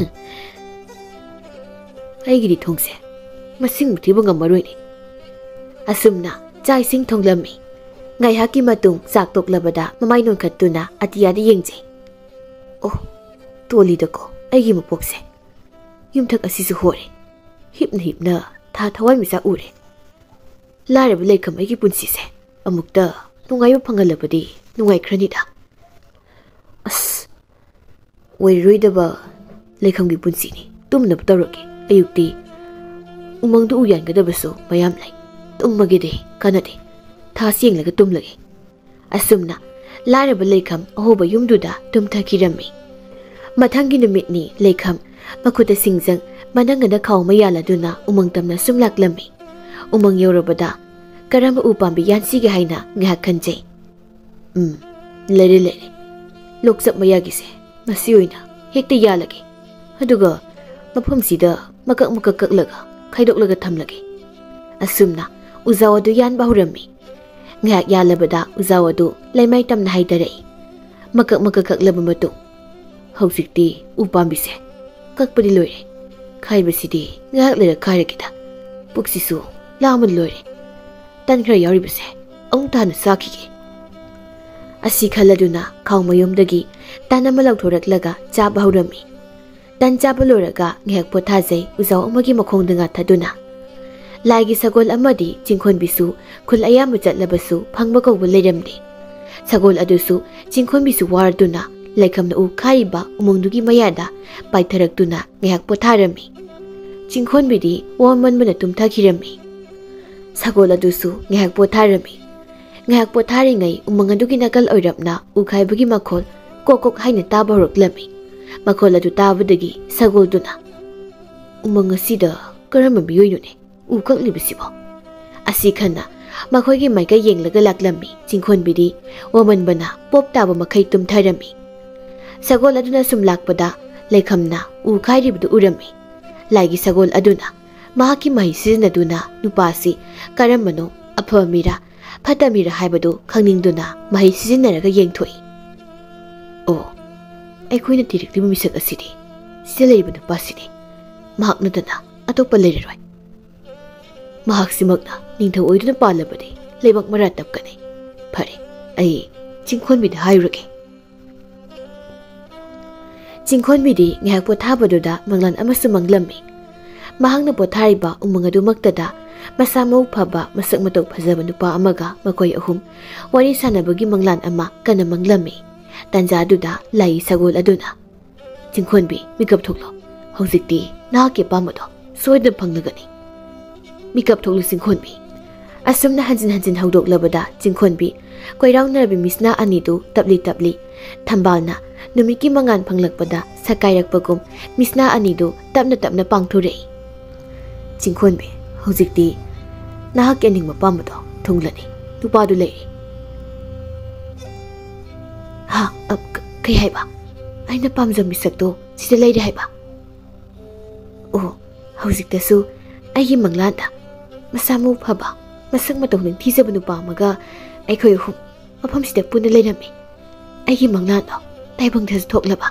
ꯑꯩꯒꯤꯗꯤ ꯊꯣꯡꯁꯦ ꯃꯁꯤꯡꯕꯨ ꯊꯤꯕ ꯉꯝꯃꯔꯣꯏꯅꯦ. ꯑꯁꯨꯝꯅ ꯆꯥꯛ ꯏꯁꯤꯡ ꯊꯣꯡꯂꯝꯃꯤ. ꯉꯥꯏꯍꯥꯛꯀꯤ ꯃꯇꯨꯡ ꯆꯥꯛ ꯇꯣꯛꯂꯕꯗ ꯃꯃꯥꯏ ꯅꯣꯟꯈꯠꯇꯨꯅ ꯑꯇꯤꯌꯥꯗ ꯌꯦꯡꯖꯩ. ꯑꯣ, ꯇꯣꯜꯂꯤꯗꯀꯣ ꯑꯩꯒꯤ ꯃꯄꯣꯛꯁꯦ. ꯌꯨꯝꯊꯛ ꯑꯁꯤꯁꯨ ꯍꯣꯔꯦ. ꯍꯤꯞꯅ ꯍꯤꯞꯅ ꯊꯥ ꯊꯋꯥꯟꯃꯤꯆꯥꯛ ꯎꯔꯦ. ꯂꯥꯏꯔꯕ ꯂꯩꯈꯝ ꯑꯩꯒꯤ ꯄꯨꯟꯁꯤꯁꯦ ꯑꯃꯨꯛꯇ ꯅꯨꯡꯉꯥꯏꯕ ꯐꯪꯍꯜꯂꯕꯗꯤ ꯅꯨꯡꯉꯥꯏꯈ꯭ꯔꯅꯤꯗ. ꯑꯁ, ꯑꯣꯏꯔꯔꯣꯏꯗꯕ ꯂꯩꯈꯝꯒꯤ ꯄꯨꯟꯁꯤꯅꯤ. ꯇꯨꯝꯅꯕ ꯇꯧꯔꯒꯦ. ꯑꯌꯨꯛꯇꯤ ꯎꯃꯪꯗ ꯎ ꯌꯥꯟꯒꯗꯕꯁꯨ ꯃꯌꯥꯝ ꯂꯩ. ꯇꯨꯝꯃꯒꯦꯗꯤ ꯀꯥꯟꯅꯗꯦ. ꯊꯥꯁꯤ ꯌꯦꯡꯂꯒ ꯇꯨꯝꯂꯒꯦ. ꯑꯁꯨꯝꯅ ꯂꯥꯏꯔꯕ ꯂꯩꯈꯝ ꯑꯍꯣꯕ ꯌꯨꯝꯗꯨꯗ ꯇꯨꯝꯊꯈꯤꯔꯝꯃꯤ. ꯃꯊꯪꯒꯤ ꯅꯨꯃꯤꯠꯅꯤ. ꯂꯩꯈꯝ ꯃꯈꯨꯠꯇ ꯁꯤꯡꯖꯪ ꯃꯅꯪꯒꯅ ꯈꯥꯎꯃ ꯌꯥꯜꯂꯗꯨꯅ ꯎꯃꯪ ꯇꯝꯅ ꯁꯨꯝ ꯂꯥꯛꯂꯝꯃꯤ. ꯎꯃꯪ ꯌꯧꯔꯕꯗ ꯀꯔꯝꯕ ꯎ ꯄꯥꯝꯕꯤ ꯌꯥꯟꯁꯤꯒꯦ ꯍꯥꯏꯅ ꯉꯥꯏꯍꯥꯛ ꯈꯟꯖꯩ. ꯎꯝ, ꯂꯩꯔꯦ ꯂꯩꯔꯦ. ꯂꯣꯛꯆꯞ ꯃꯌꯥꯒꯤꯁꯦ ꯉꯁꯤ ꯑꯣꯏꯅ ꯍꯦꯛꯇ ꯌꯥꯜꯂꯒꯦ. ꯑꯗꯨꯒ ꯃꯐꯝꯁꯤꯗ ꯃꯀꯛ ꯃꯀꯛ ꯀꯛꯂꯒ ꯈꯥꯏꯗꯣꯛꯂꯒ ꯊꯝꯂꯒꯦ. ꯑꯁꯨꯝꯅ ꯎꯖꯥꯎ ꯑꯗꯨ ꯌꯥꯟꯕ ꯍꯧꯔꯝꯃꯤ. ꯉꯥꯏꯍꯥꯛ ꯌꯥꯜꯂꯕꯗ ꯎꯖꯥꯎ ꯑꯗꯨ ꯂꯩꯃꯥꯏ ꯇꯝꯅ ꯍꯥꯏꯊꯔꯛꯏ. ꯃꯀꯛ ꯃꯀꯛ ꯀꯛꯂꯕ ꯃꯇꯨꯡ ꯍꯧꯖꯤꯛꯇꯤ ꯎ ꯄꯥꯝꯕꯤꯁꯦ ꯀꯛꯄꯗꯤ ꯂꯣꯏꯔꯦ. ꯈꯥꯏꯕꯁꯤꯗꯤ ꯉꯥꯏꯍꯥꯛ ꯂꯩꯔ ꯈꯥꯏꯔꯒꯦꯗ. ꯄꯨꯛꯁꯤꯁꯨ ꯂꯥꯝꯕꯅ ꯂꯣꯏꯔꯦ. ꯇꯟ ꯈꯔ ꯌꯥꯎꯔꯤꯕꯁꯦ ꯑꯃꯨꯛ ꯍꯥꯟꯅ ꯆꯥꯈꯤꯒꯦ. ꯑꯁꯤ ꯈꯜꯂꯗꯨꯅ ꯈꯥꯎꯃꯌꯨꯝꯗꯒꯤ ꯇꯟ ꯑꯃ ꯂꯧꯊꯣꯔꯛꯂꯒ ꯆꯥꯕ ꯍꯧꯔꯝꯃꯤ. ꯇꯟ ꯆꯥꯕ ꯂꯣꯏꯔꯒ ꯉꯥꯏꯍꯥꯛ ꯄꯣꯊꯥꯖꯩ ꯎꯖꯥꯎ ꯑꯃꯒꯤ ꯃꯈꯣꯡꯗ ꯉꯥꯊꯗꯨꯅ. ꯂꯥꯏꯒꯤ ꯁꯒꯣꯜ ꯑꯃꯗꯤ ꯆꯤꯡꯈꯣꯟꯕꯤꯁꯨ ꯈꯨꯜ ꯑꯌꯥꯝꯕ ꯆꯠꯂꯕꯁꯨ ꯐꯪꯕ ꯀꯧꯕ ꯂꯩꯔꯝꯗꯦ. ꯁꯒꯣꯜ ꯑꯗꯨꯁꯨ ꯆꯤꯡꯈꯣꯟꯕꯤꯁꯨ ꯋꯥꯔꯗꯨꯅ ꯂꯩꯈꯝꯅ ꯎ ꯈꯥꯏꯔꯤꯕ ꯎꯃꯪꯗꯨꯒꯤ ꯃꯌꯥꯗ ꯄꯥꯏꯊꯔꯛꯇꯨꯅ ꯉꯥꯏꯍꯥꯛ ꯄꯣꯊꯥꯔꯝꯃꯤ. ꯆꯤꯡꯈꯣꯟꯕꯤꯗꯤ ꯋꯥꯃꯟꯕꯅ ꯇꯨꯝꯊꯈꯤꯔꯝꯃꯤ. ꯁꯒꯣꯜ ꯑꯗꯨꯁꯨ ꯉꯥꯏꯍꯥꯛ ꯄꯣꯊꯥꯔꯝꯃꯤ. ꯉꯥꯏꯍꯥꯛ ꯄꯣꯊꯥꯔꯤꯉꯩ ꯎꯃꯪ ꯑꯗꯨꯒꯤ ꯅꯥꯀꯜ ꯑꯣꯏꯔꯞꯅ ꯎ ꯈꯥꯏꯕꯒꯤ ꯃꯈꯣꯜ ꯀꯣꯛ ꯀꯣꯛ ꯍꯥꯏꯅ ꯇꯥꯕ ꯍꯧꯔꯛꯂꯝꯃꯤ. ꯃꯈꯣꯜ ꯑꯗꯨ ꯇꯥꯕꯗꯒꯤ ꯁꯒꯣꯜꯗꯨꯅ ꯎꯃꯪ ꯑꯁꯤꯗ ꯀꯔꯝꯕ ꯃꯤꯑꯣꯏꯅꯣꯅꯦ ꯎ ꯀꯛꯂꯤꯕꯁꯤꯕꯣ? ꯑꯁꯤ ꯈꯟꯅ ꯃꯈꯣꯏꯒꯤ ꯃꯥꯏꯀꯩ ꯌꯦꯡꯂꯒ ꯂꯥꯛꯂꯝꯃꯤ. ꯆꯤꯡꯈꯣꯟꯕꯤꯗꯤ ꯋꯥꯃꯟꯕꯅ ꯄꯣꯞ ꯇꯥꯕ ꯃꯈꯩ ꯇꯨꯝꯊꯔꯝꯃꯤ. ꯁꯒꯣꯜ ꯑꯗꯨꯅ ꯁꯨꯝ ꯂꯥꯛꯄꯗ ꯂꯩꯈꯝꯅ ꯎ ꯈꯥꯏꯔꯤꯕꯗꯨ ꯎꯔꯝꯃꯤ. ꯂꯥꯏꯒꯤ ꯁꯒꯣꯜ ꯑꯗꯨꯅ ꯃꯍꯥꯛꯀꯤ ꯃꯍꯩ ꯁꯤꯖꯤꯟꯅꯗꯨꯅ ꯅꯨꯄꯥꯁꯤ ꯀꯔꯝꯕꯅꯣ, ꯑꯐꯕ ꯃꯤꯔꯥ ꯐꯠꯇ ꯃꯤꯔꯥ ꯍꯥꯏꯕꯗꯨ ꯈꯪꯅꯤꯡꯗꯨꯅ ꯃꯍꯩ ꯁꯤꯖꯤꯟꯅꯔꯒ ꯌꯦꯡꯊꯣꯛꯏ. ꯑꯣ, ꯑꯩꯈꯣꯏꯅ ꯊꯤꯔꯛꯂꯤꯕ ꯃꯤꯁꯛ ꯑꯁꯤꯗꯤ ꯁꯤꯗ ꯂꯩꯔꯤꯕ ꯅꯨꯄꯥꯁꯤꯅꯤ. ꯃꯍꯥꯛ ꯅꯠꯇꯅ ꯑꯇꯣꯞꯄ ꯂꯩꯔꯔꯣꯏ. ꯃꯍꯥꯛꯁꯤꯃꯛꯅ ꯅꯤꯡꯊꯧ ꯑꯣꯏꯗꯨꯅ ꯄꯥꯜꯂꯕꯗꯤ ꯂꯩꯕꯥꯛ ꯃꯔꯥ ꯇꯞꯀꯅꯤ. ꯐꯔꯦ, ꯑꯩ ꯆꯤꯡꯈꯣꯟꯕꯤꯗ ꯍꯥꯏꯔꯨꯔꯒꯦ. ꯆꯤꯡꯈꯣꯟꯕꯤꯗꯤ ꯉꯥꯏꯍꯥꯛ ꯄꯣꯊꯥꯕꯗꯨꯗ ꯃꯪꯂꯥꯟ ꯑꯃꯁꯨ ꯃꯪꯂꯝꯃꯤ. ꯃꯍꯥꯛꯅ ꯄꯣꯊꯥꯔꯤꯕ ꯎꯃꯪ ꯑꯗꯨꯃꯛꯇꯗ ꯃꯁꯥ ꯃꯎ ꯐꯕ ꯃꯁꯛ ꯃꯇꯧ ꯐꯖꯕ ꯅꯨꯄꯥ ꯑꯃꯒ ꯃꯈꯣꯏ ꯑꯍꯨꯝ ꯋꯥꯔꯤ ꯁꯥꯟꯅꯕꯒꯤ ꯃꯪꯂꯥꯟ ꯑꯃ ꯀꯟꯅ ꯃꯪꯂꯝꯃꯤ. ꯇꯥꯟꯖꯥꯗꯨꯗ ꯂꯥꯏꯒꯤ ꯁꯒꯣꯜ ꯑꯗꯨꯅ ꯆꯤꯡꯈꯣꯟꯕꯤ ꯃꯤꯀꯞ ꯊꯣꯛꯂꯣ. ꯍꯧꯖꯤꯛꯇꯤ ꯅꯍꯥꯛꯀꯤ ꯑꯄꯥꯝꯕꯗꯣ ꯁꯣꯏꯗꯅ ꯐꯪꯂꯒꯅꯤ. ꯃꯤꯀꯞ ꯊꯣꯛꯂꯨ ꯆꯤꯡꯈꯣꯟꯕꯤ. ꯑꯁꯨꯝꯅ ꯍꯟꯖꯤꯟ ꯍꯟꯖꯤꯟ ꯍꯧꯗꯣꯛꯂꯕꯗ ꯆꯤꯡꯈꯣꯟꯕꯤ ꯀꯣꯏꯔꯥꯎꯅꯔꯕꯤ ꯃꯤꯁꯅꯥ ꯑꯅꯤꯗꯨ ꯇꯞꯂꯤ ꯇꯞꯂꯤ ꯊꯝꯕꯥꯜꯅ ꯅꯨꯃꯤꯠꯀꯤ ꯃꯉꯥꯜ ꯐꯪꯂꯛꯄꯗ ꯁꯀꯥꯏꯔꯛꯄꯒꯨꯝ ꯃꯤꯁꯅꯥ ꯑꯅꯤꯗꯨ ꯇꯞꯅ ꯇꯞꯅ ꯄꯥꯡꯊꯣꯔꯛꯏ. ꯆꯤꯡꯈꯣꯟꯕꯤ, ꯍꯧꯖꯤꯛꯇꯤ ꯅꯍꯥꯛꯀꯤ ꯑꯅꯤꯡꯕ ꯄꯥꯝꯕꯗꯣ ꯊꯨꯡꯂꯅꯤ. ꯅꯨꯄꯥꯗꯨ ꯂꯩꯔꯤ. ꯍꯥ, ꯀꯩ ꯍꯥꯏꯕ? ꯑꯩꯅ ꯄꯥꯝꯖꯕ ꯃꯤꯁꯛꯇꯣ ꯁꯤꯗ ꯂꯩꯔꯦ ꯍꯥꯏꯕ? ꯑꯣ, ꯍꯧꯖꯤꯛꯇꯁꯨ ꯑꯩꯒꯤ ꯃꯪꯂꯥꯟꯗ ꯃꯁꯥ ꯃꯎ ꯐꯕ ꯃꯁꯛ ꯃꯇꯧ ꯅꯤꯡꯊꯤꯖꯕ ꯅꯨꯄꯥ ꯑꯃꯒ ꯑꯩꯈꯣꯏ ꯑꯍꯨꯝ ꯃꯐꯝꯁꯤꯗ ꯄꯨꯟꯅ ꯂꯩꯔꯝꯃꯤ. ꯑꯩꯒꯤ ꯃꯪꯂꯥꯟꯗꯣ ꯇꯥꯏꯕꯪꯗꯁꯨ ꯊꯣꯛꯂꯕ.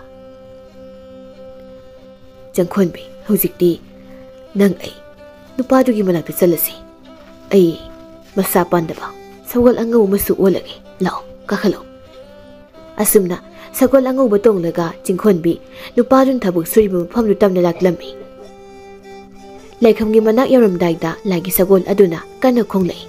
ꯆꯪꯈꯣꯟꯕꯤ, ꯍꯧꯖꯤꯛꯇꯤ ꯅꯪ ꯑꯩ ꯅꯨꯄꯥꯗꯨꯒꯤ ꯃꯅꯥꯛꯇ ꯆꯠꯂꯁꯤ. ꯑꯩ ꯃꯁꯥ ꯄꯥꯟꯗꯕ ꯁꯒꯣꯜ ꯑꯉꯧ ꯑꯃꯁꯨ ꯑꯣꯜꯂꯒꯦ. ꯂꯥꯛꯑꯣ, ꯀꯥꯈꯠꯂꯛꯑꯣ. asumna sagol angauba tonglaga chingkhonbi nupadun thabuk suribu phamdu tamna laklami laikhamgi manak yaramdaida lagi sagol aduna kana khonglai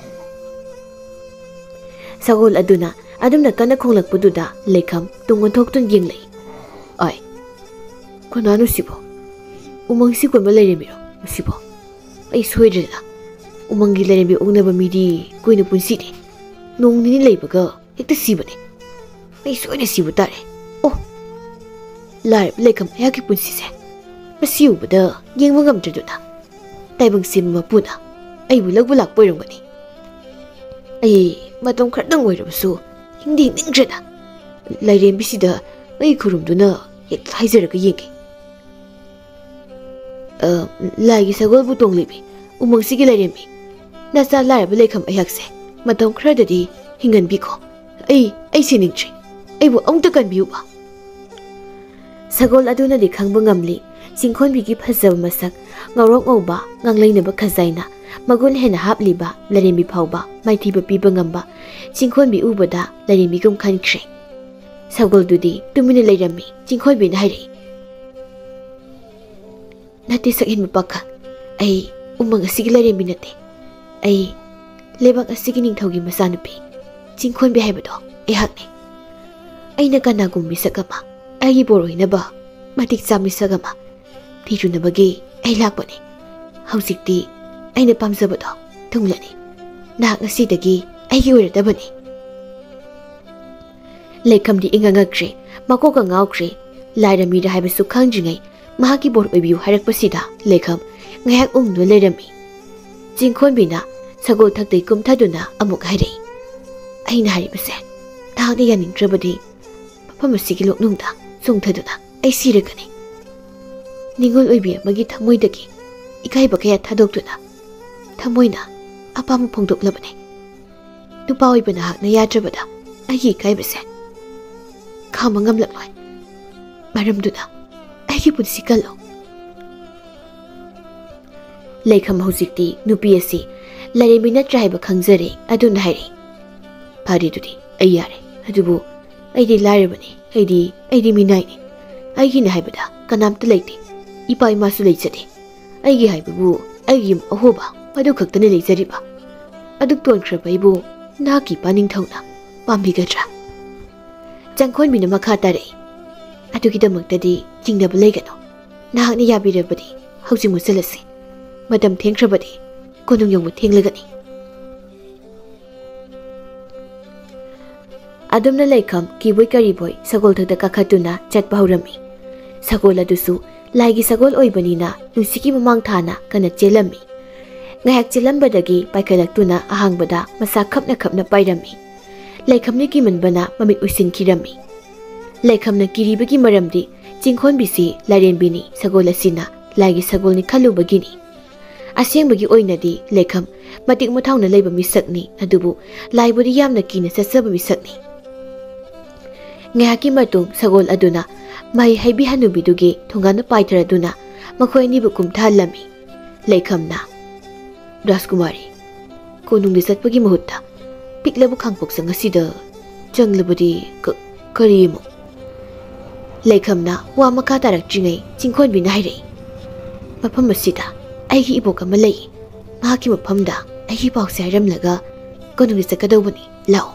sagol aduna adumna kana khonglakpududa laikham tungon thoktun yenglai ai konanu sibo umang si kon balai remiro sibo ai soidrela umangi lerembi ungnaba midi koina punsi de nong ni leibaga ekta sibane ai soina sibu tare oh lai laikham ayaki punsi se masiu bada yengma ngamtraduna taibang simma puna ai bulak bulak poirongani ai matom khardang oirabasu hingdi ningdrana lairembi sida ai khurumduna ek haizaraga yengi uh lagi sagol butong libi umang sigi lairembi nasa laraba laikham ayakse matom khradadi hingan biko ai ai siningtri ai bu ongta kan biu ba sagol aduna di khangba ngamli singkhon bigi phajab masak ngawrok ngawba nganglainaba khazaina magun hena hapliba larembi phawba maithiba piba ngamba singkhon bi ubada larembi gum khankre sagol dudi tumine lairami singkhon bi na hairi nati sakin mapakha ai umang asigi larembi nate ai lebak asigi ningthaugi masanupi singkhon bi haibado ai hakne aina kana gum misakama ai boroinaba matik chami sagama thijunabagi ai lakbani hausikti aina pamjabado thunglani nak asidagi ai yoradabani laikhamdi ingangakre makoka ngawkre lairami da haibasu khangjingai mahaki bor obiu harakpasida laikham ngayak umnu leirami jingkhon bina sagol thaktai kumthaduna amuk hairei aina haribase thani yaningtrabadi papamasigi loknungda sungthaduna ai siragani ningol oibi magi thamoidagi ikai bakaya thadokduna thamoina apam phongdoklabane nupa oibana hakna yadrabada ai kai base khamangam lakloi maramduna ai punsi kalo laikham hojikti nupi asi larembi natra haiba khangjare aduna hairi phari dudi ai yare adubu aidi lairabani aidi aidi minaini aigi na haibada kanamta leite ipa imasu leitsade aigi haibabu aigi ahoba adu khaktane leijariba aduk tonkhra ibu naki paning thongna pambigadra changkhon bina makha tare adugi damaktadi jingna balaigano nahakni yabirabadi hauji musalasi madam thengkhrabadi konung yong thenglagani adumna laikham kiboi kariboi sagol thakta kakhatuna chatpa haurami sagol adusu laigi sagol oibanina nusiki mamang thana kana chelami ngayak chelambadagi paikalaktuna ahangbada masa khapna khapna pairami laikhamni ki manbana mamit usin kirami laikhamna kiribagi maramdi chingkhon bisi larenbini sagol asina laigi sagolni khalubagini asengbagi oinadi laikham matik muthawna leiba misakni adubu laibodi yamna kina sasaba misakni ngayaki matung sagol aduna mai haibi hanubidugi thongana paitharaduna makhoi ni bu kumthalami laikhamna Raskumari konung de satpagi mahutta piklabu khangpok sanga sida changlabudi karimu laikhamna wa makha tarak jingai chingkhon bina hairei mafam asida aigi ibok ama lei mahaki mafamda aigi paw sairamlaga konung de sakadawani lao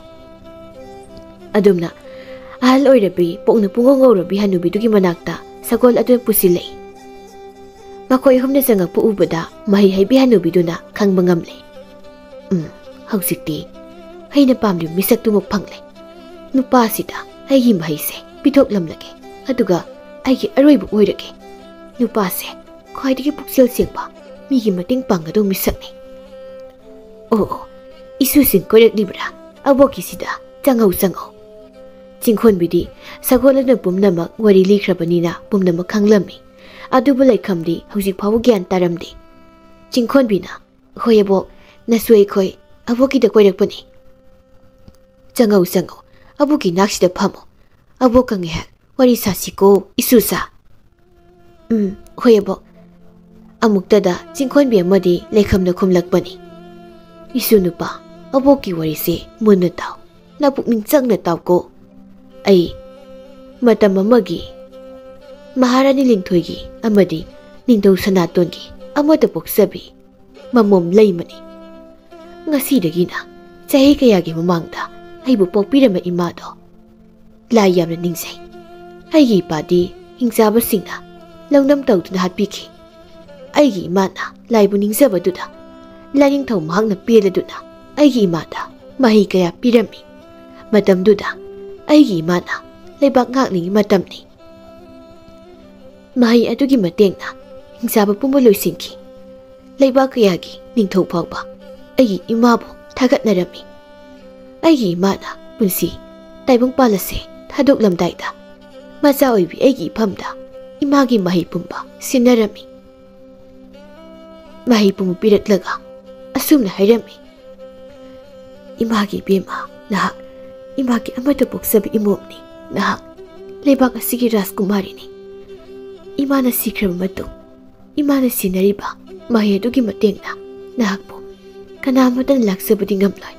adumna ahal oirabi pokna pungong orabi hanubidugi manakta sagol adu pusilei makoi humna sanga pu ubada mai haibi hanubiduna khangba ngamle um hausikti haina pamli misak tu mok phangle nupa sida aigi maise pithok lamlage aduga aigi aroibu oirage nupa se khwaidigi puksel sengpa migi mating pangado misakni oh isu sing korek libra aboki sida changau changau chingkhon bidi sagolana pumnamak wari likhrabani pumnamak khanglami adubu laikhamdi hojik phawu gyan taramdi chingkhon bina hoyabo nasui khoi aboki da koirakpani changau changau aboki naksida phamo aboka nge wari sasiko isusa um hoyabo amuktada chingkhon bi amadi laikhamna khumlakpani isu nupa aboki wari se munna taw napuk ning changna taw ko ai matam amagi Maharani Lingthoigi amadi Ningthau Sanatongi amada poksabi mamom leimani ngasi dagina chahi kayagi mamangda aibu pokpirama imado lai yamna ningsai aigi ipadi hingzaba singna lawnam tawduna hatpiki aigi imana laibu ningzabaduda Laningthau mahakna peladuna aigi imada mahi kaya pirami matamduda aigi imana leibak ngaklingi matamni mahi adugi matengna hingzaba pumba loisinki leibak kayagi ningthau phawba aigi imabu thagatnarami aigi imana punsi taibung palase thadoklamdaida macha oibi aigi phamda imagi mahi pumba sinarami mahi pumbu piraklaga asumna hairami imagi bema nahak imagi amata poksabi imomni nahak leibak asigi Rajkumari ni imana sikraba matu imana sinariba mahi adugi matengna nahakbu kanamatan laksabadi ngamloi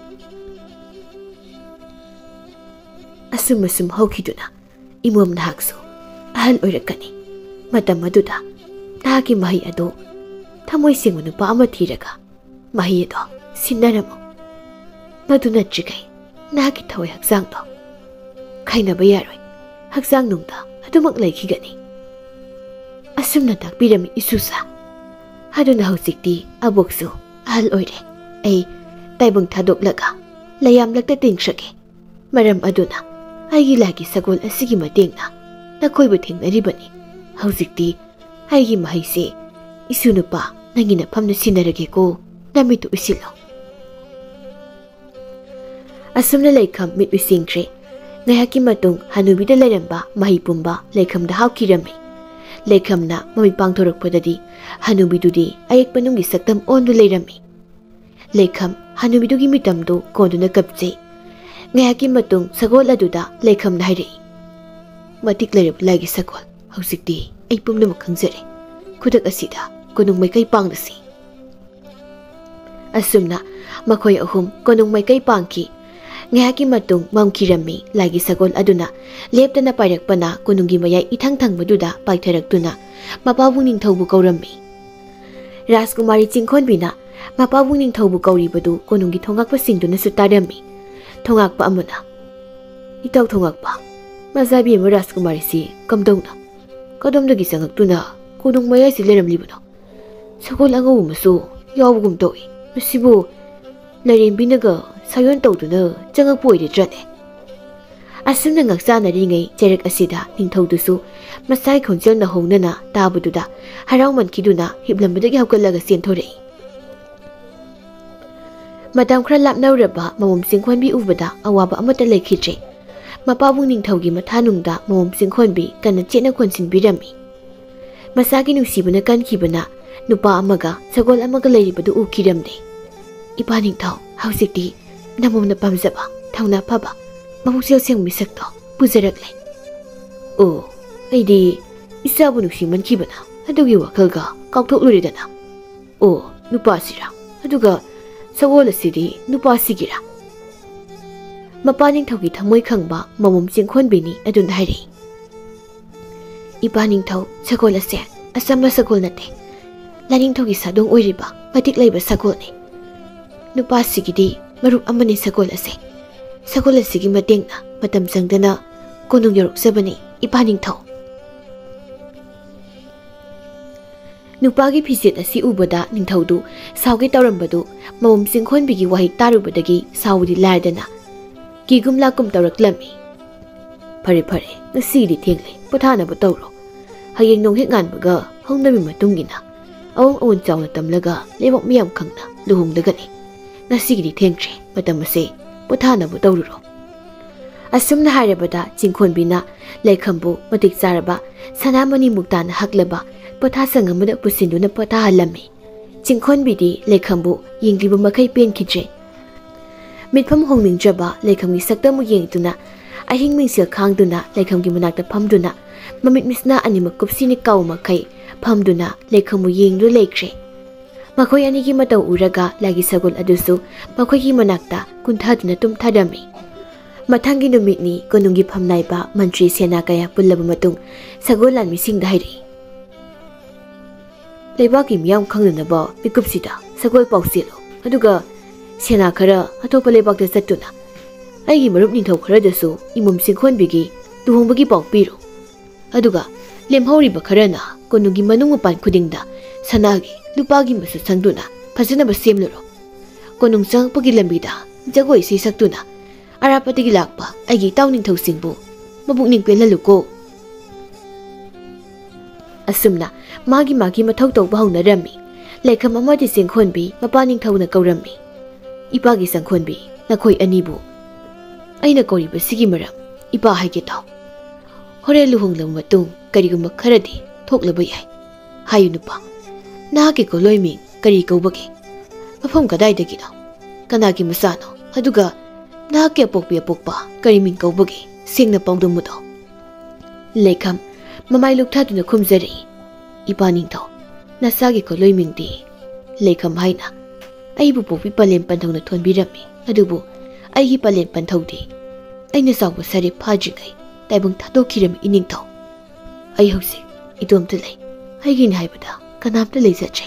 asum asum hawkiduna imom nahaksu ahal oirakani matam aduda nahaki mahi ado thamoi singma nupa ama thiraga mahi ado sinaramu madu natrikai nahaki thawai haksang do khainaba yaroi haksang nungda adumak laikhigani asumna takpirami isusa haduna hausikti aboksu ahal oire ai taibung thadoklaga layam lakta tingshake maram aduna aigi lagi sagol asigi matengna nakoibu thengnaribani hausikti aigi mahaise isunupa nangina phamna sinarage ko namitu isilo asumna laikham mit usingre ngayaki matung hanubida lairamba mahi pumba laikhamda hawkirami laikhamna mami pangthorakpadadi hanubidudi ayek panungi saktam ondu lairami laikham hanubidugi mitamdu konduna kapje ngayaki matung sagol aduda laikhamna hairei matik lairab lagi sagol hausikti ai pumnama khangjare khudak asida konung maikai pangdasi asumna makhoi ahum konung maikai pangki ngayaki matung mamkirami lagi sagol aduna leptana pairakpana konungi mayai ithang thangbaduda paitharaktuna mapabu ningthaubu kaurami Rajkumari chingkhonbina mapabu ningthaubu kauribadu konungi thongakpa singduna su tarami thongakpa amana itaw thongakpa mazabi ma Rajkumari si kamdongna kadomdagi sangaktuna konung mayai si leramlibano sagol angawu masu yawbugum towi masibu lairembinaga sayon tawduna changakpu oiredrane asumna ngaksanaringay cherak asida ningthaudusu masai khonjelna hongnana tabududa haraumankiduna hiblambadagi hawkalaga senthorei matam khra lapnauraba mamom singkhonbi ubada awaba amata lekhidre mapabu ningthaugi mathanungda mamom singkhonbi kana chena khonsinbirami masagi nungsibuna kankibana nupa amaga sagol amaga leiribadu ukiramne ipa ningthau hausikti namomna pamjaba thawna phaba mabuksel seng misakto pujarakle o aidi isabu nuksi mankibana adugi wakalga kaukthokluridana o nupa sira aduga sagol asidi nupa sigira mapaning thaugi thamoi khangba mamom chingkhonbini adun hairi ipaning thau sagol ase asamba sagol nate laning thogi sadong oiriba matik leiba sagol ni nupa sigidi marup amani sagol ase sagol asigi matengna matam sangdana konung yorok sabani ipaning thau nupagi phiset asi ubada ningthaudu sauge tawrambadu mamom singkhonbigi wahi tarubadagi saudi laidana kigumla kum tawraklami phare phare ngasidi thengle pothana bu tawro hayeng nonghek nganbaga hongnami matungina awong awon chawna tamlaga lebok miyam khangna luhungdagani ngasigi thengtre matam ase pothana bu tawruro asumna hairabada chingkhonbina laikhambu matik charaba sanamani muktana haklaba potha sangamada pusinduna potha halami chingkhonbidi laikhambu yinglibu makai pen khidre mitpham hongningdraba laikhamgi saktamu yengtuna ahing mingsil khangduna laikhamgi manakta phamduna mamit misna animak kupsini kauma khai phamduna laikhamu yengru laikre makhoi anigi matau uraga lagi sagol adusu makhoi gi manakta kunthaduna tumthadami Mathangi numitni konungi phamnaiba mantri sena kaya pullaba matung sagol lanmi singda hairi leibaki miyam khangnaba pikupsida sagol pauselo aduga sena khara atopa leibakta chattuna aigi marup ningthau khara dasu imum singkhonbigi duhongbagi pau piro aduga lemhauriba kharana konungi manung pan khudingda sanagi lupagi masu sangduna phajana ba semloro konung changpagi lambida jagoi si saktuna arapatigi lakpa aigi tawning thosingbu mabuk ning pelaluko asumna magi magi mathau tawba hawna rami lekham amadi singkhonbi mapaning thawna kawrami ipagi sangkhonbi nakhoi anibu aina koriba sigi maram ipa haige taw hore luhonglam matung kariguma kharadi thoklaba yai hayu nupa nahaki ko loimi kari kawbagi mafam kadai dagi no kanagi masano aduga nahaki apokpi apokpa kari min kawbagi singna pawdum mudo lekham mamai lukthatuna khumjari ipaning thaw nasagi ko loimingdi lekham haina aibu pokpi palem panthongna thonbirami adubu aigi palem panthodi aina sawba sari phajingai taibung thadokhiram ining thaw ai hosi idomta lei aigi ni haibada kanamta leijachai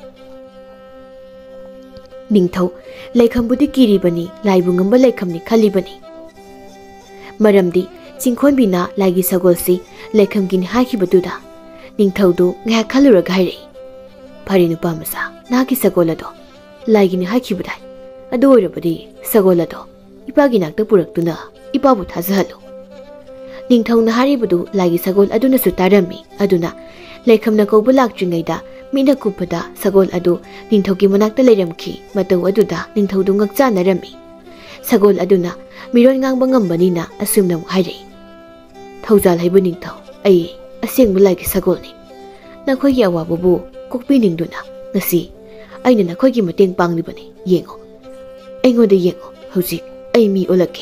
ningthau lekhambudi kiribani laibungamba lekhamni khalibani maramdi chingkhonbina laigi sagolsi lekhamgini haikhibaduda ningthaudu ngha khaluraga haire phari nupa masa nagi sagolado laigini haikhibudai adu oirabadi sagolado ipagi nakta puraktuna ipabu thajahalo ningthauna haribadu laigi sagol aduna su tarami aduna lekhamna kawba lakjingaida mina kupada sagol adu ningthauki manakta leiramki matau aduda ningthaudu ngakchanarami sagol aduna miron ngangba ngambanina asumnam haire thawjal haibu ningthau ai asengbu laigi sagolni nakhoigi awababu kokpi ningduna ngasi aina nakhoigi mateng panglibani yengo aingoda yengo hojik ai mi olake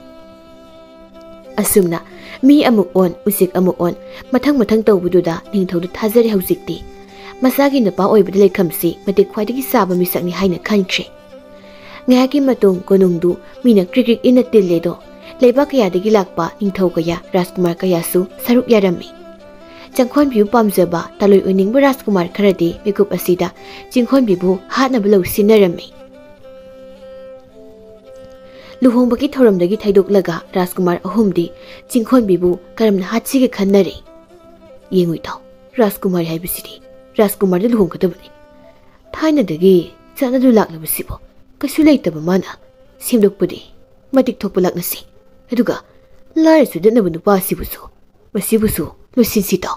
asumna mi amuk on usik amuk on mathang mathang tawbududa ningthaudu thajari hojikti masagi napa oibada lekhamsi mate khwaidagi saba misakni haina khankhre ngaki matung konungdu mina krikrik ina tilledo leiba kayadagi lakpa ningthau kaya Rajkumar kayasu saruk yarami changkhon biu pamjaba taloi uning Rajkumar kharadi mekup asida chingkhon bibu hatna blo sinarami luhongbagi thoramdagi thaidoklaga Rajkumar ahumdi chingkhon bibu karamna hatchige khannari yengui taw Rajkumar haibisidi Rajkumar de luhongkadabani thaina dagi chanadu laklabasibo kasu leitaba mana simdokpudi matik thokpa laknasi aduga lare su de nabu nupa sibusu masibusu lusinsi taw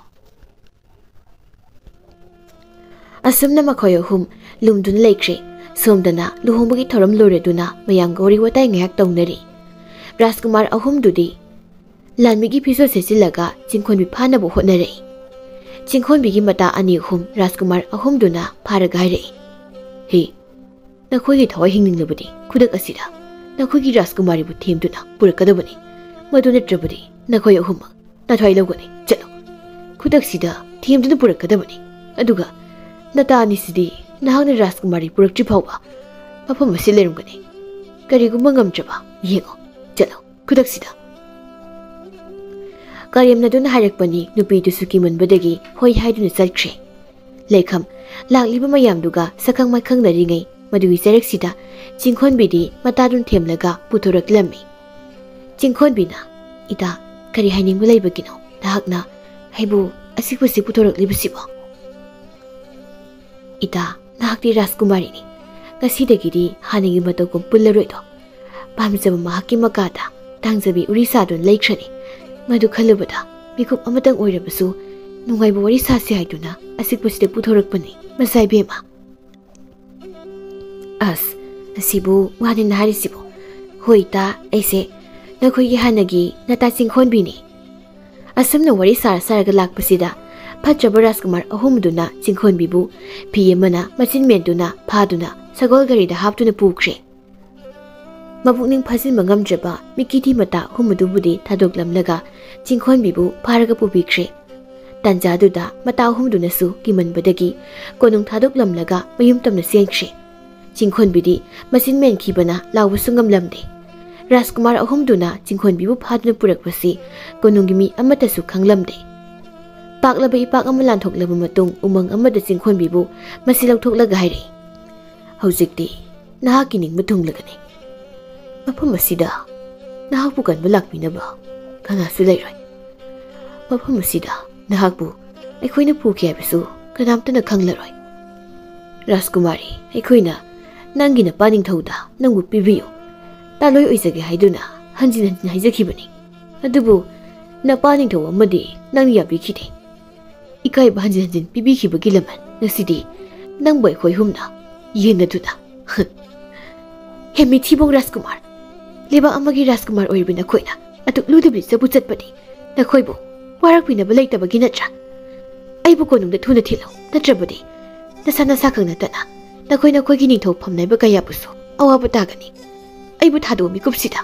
asumna makhoy hum lumdun leikre somdana luhongbagi thoram loreduna mayam gori watai ngak tawnari Rajkumar ahum dudi lanmigi phiso sesilaga chingkhon bi phana bo hotnare chingkhon bigi mata ani hum Rajkumar ahum duna pharaga haire he nakhoigi thawai hingningabadi khudak asida nakhoigi Rajkumari bu themduna purakadabani maduna trabadi nakhoi ahum nathoi logani chalo khudak sida themduna purakadabani aduga nata ani sidi nahangna Rajkumari purakchi phawba mafam asi lerumgani karigumba ngamjaba yengo chalo khudak sida Karyamna duna harakpani nupi dusu kimanbadagi hoi haiduna chakre lekham lakliba mayamduga sakang makhang naringai madui charaksida chingkhon bidi matadun themlaga puthuraklami chingkhon bina ita kari hainingbu leibagino dahakna haibu asikpasi puthoraklibasibo ita nahakti Rajkumari ni ngasidagidi hanigi mataukum pullaroido pamjaba mahaki makata tangjabi Urisa dun leikrani madu khalubada mikup amatang oirabasu nungaibu wari sasi haiduna asikpasida puthorakpani masai bema as asibu wani nahari sibo hoita aise nakhoigi hanagi nata chingkhon bini asumna wari sar saraga lakpasida phajaba Rajkumar ahumduna chingkhon bibu phiyemana machin menduna phaduna sagol gari da haptuna pukre mabukning phajin mangamjaba mikiti mata humudubudi thadoklamlaga chingkhon bibu pharaga pubikre tanjaduda mata humduna su kimanbadagi konung thadoklamlaga mayum tamna sengkre chingkhon bidi machin men khibana lawbu sungam lamde राजकुमार अहुमदुना चिंखोनबीबु फादुना पुरकपसि कोनुंगी मी अमतसु खंगलमदे पाकलबा इपाक अमा लांथोकलबा मतुंग उमंग अमदा चिंखोनबीबु मसि लौथोकलगा हाइरे हौजिकति नाहाकि निंगबा थुंगलगनि मफम असिदा नाहाकबु कनबा लाक्पिनबा कनासु लैरोय मफम असिदा नाहाकबु अखोइना पुखि हाइबसु कनामतना खंगलरोय राजकुमारी अखोइना नंगी नपा निंगथौदा नंगबु पिबियो तालोय ओइजगे हाइदुना हंजिन हंजिन हाइजखिबनि अदुबु नपा निंगथौ अमदि नंग याबिखिदे इकाय हंजिन हंजिन पिबिखिबगि लमन नसिदि नंगबो अखोइ हुमना येनदुना हेमि थिबोंग राजकुमार लेबा अमगी राजकुमार ओइबिन अखोइना अतुक लुदबि चबु चटपदि नखोइबु वारकपिनबा लैतबगि नत्रा अइबु कोनुंगदा थुना थिलो नत्रबदि नसा नसा खंगनतना नखोइना खोइगि निंगथौ फमनाइबा कयाबुसु अवाबा तागनि अइबु थादो मिकुपसिदा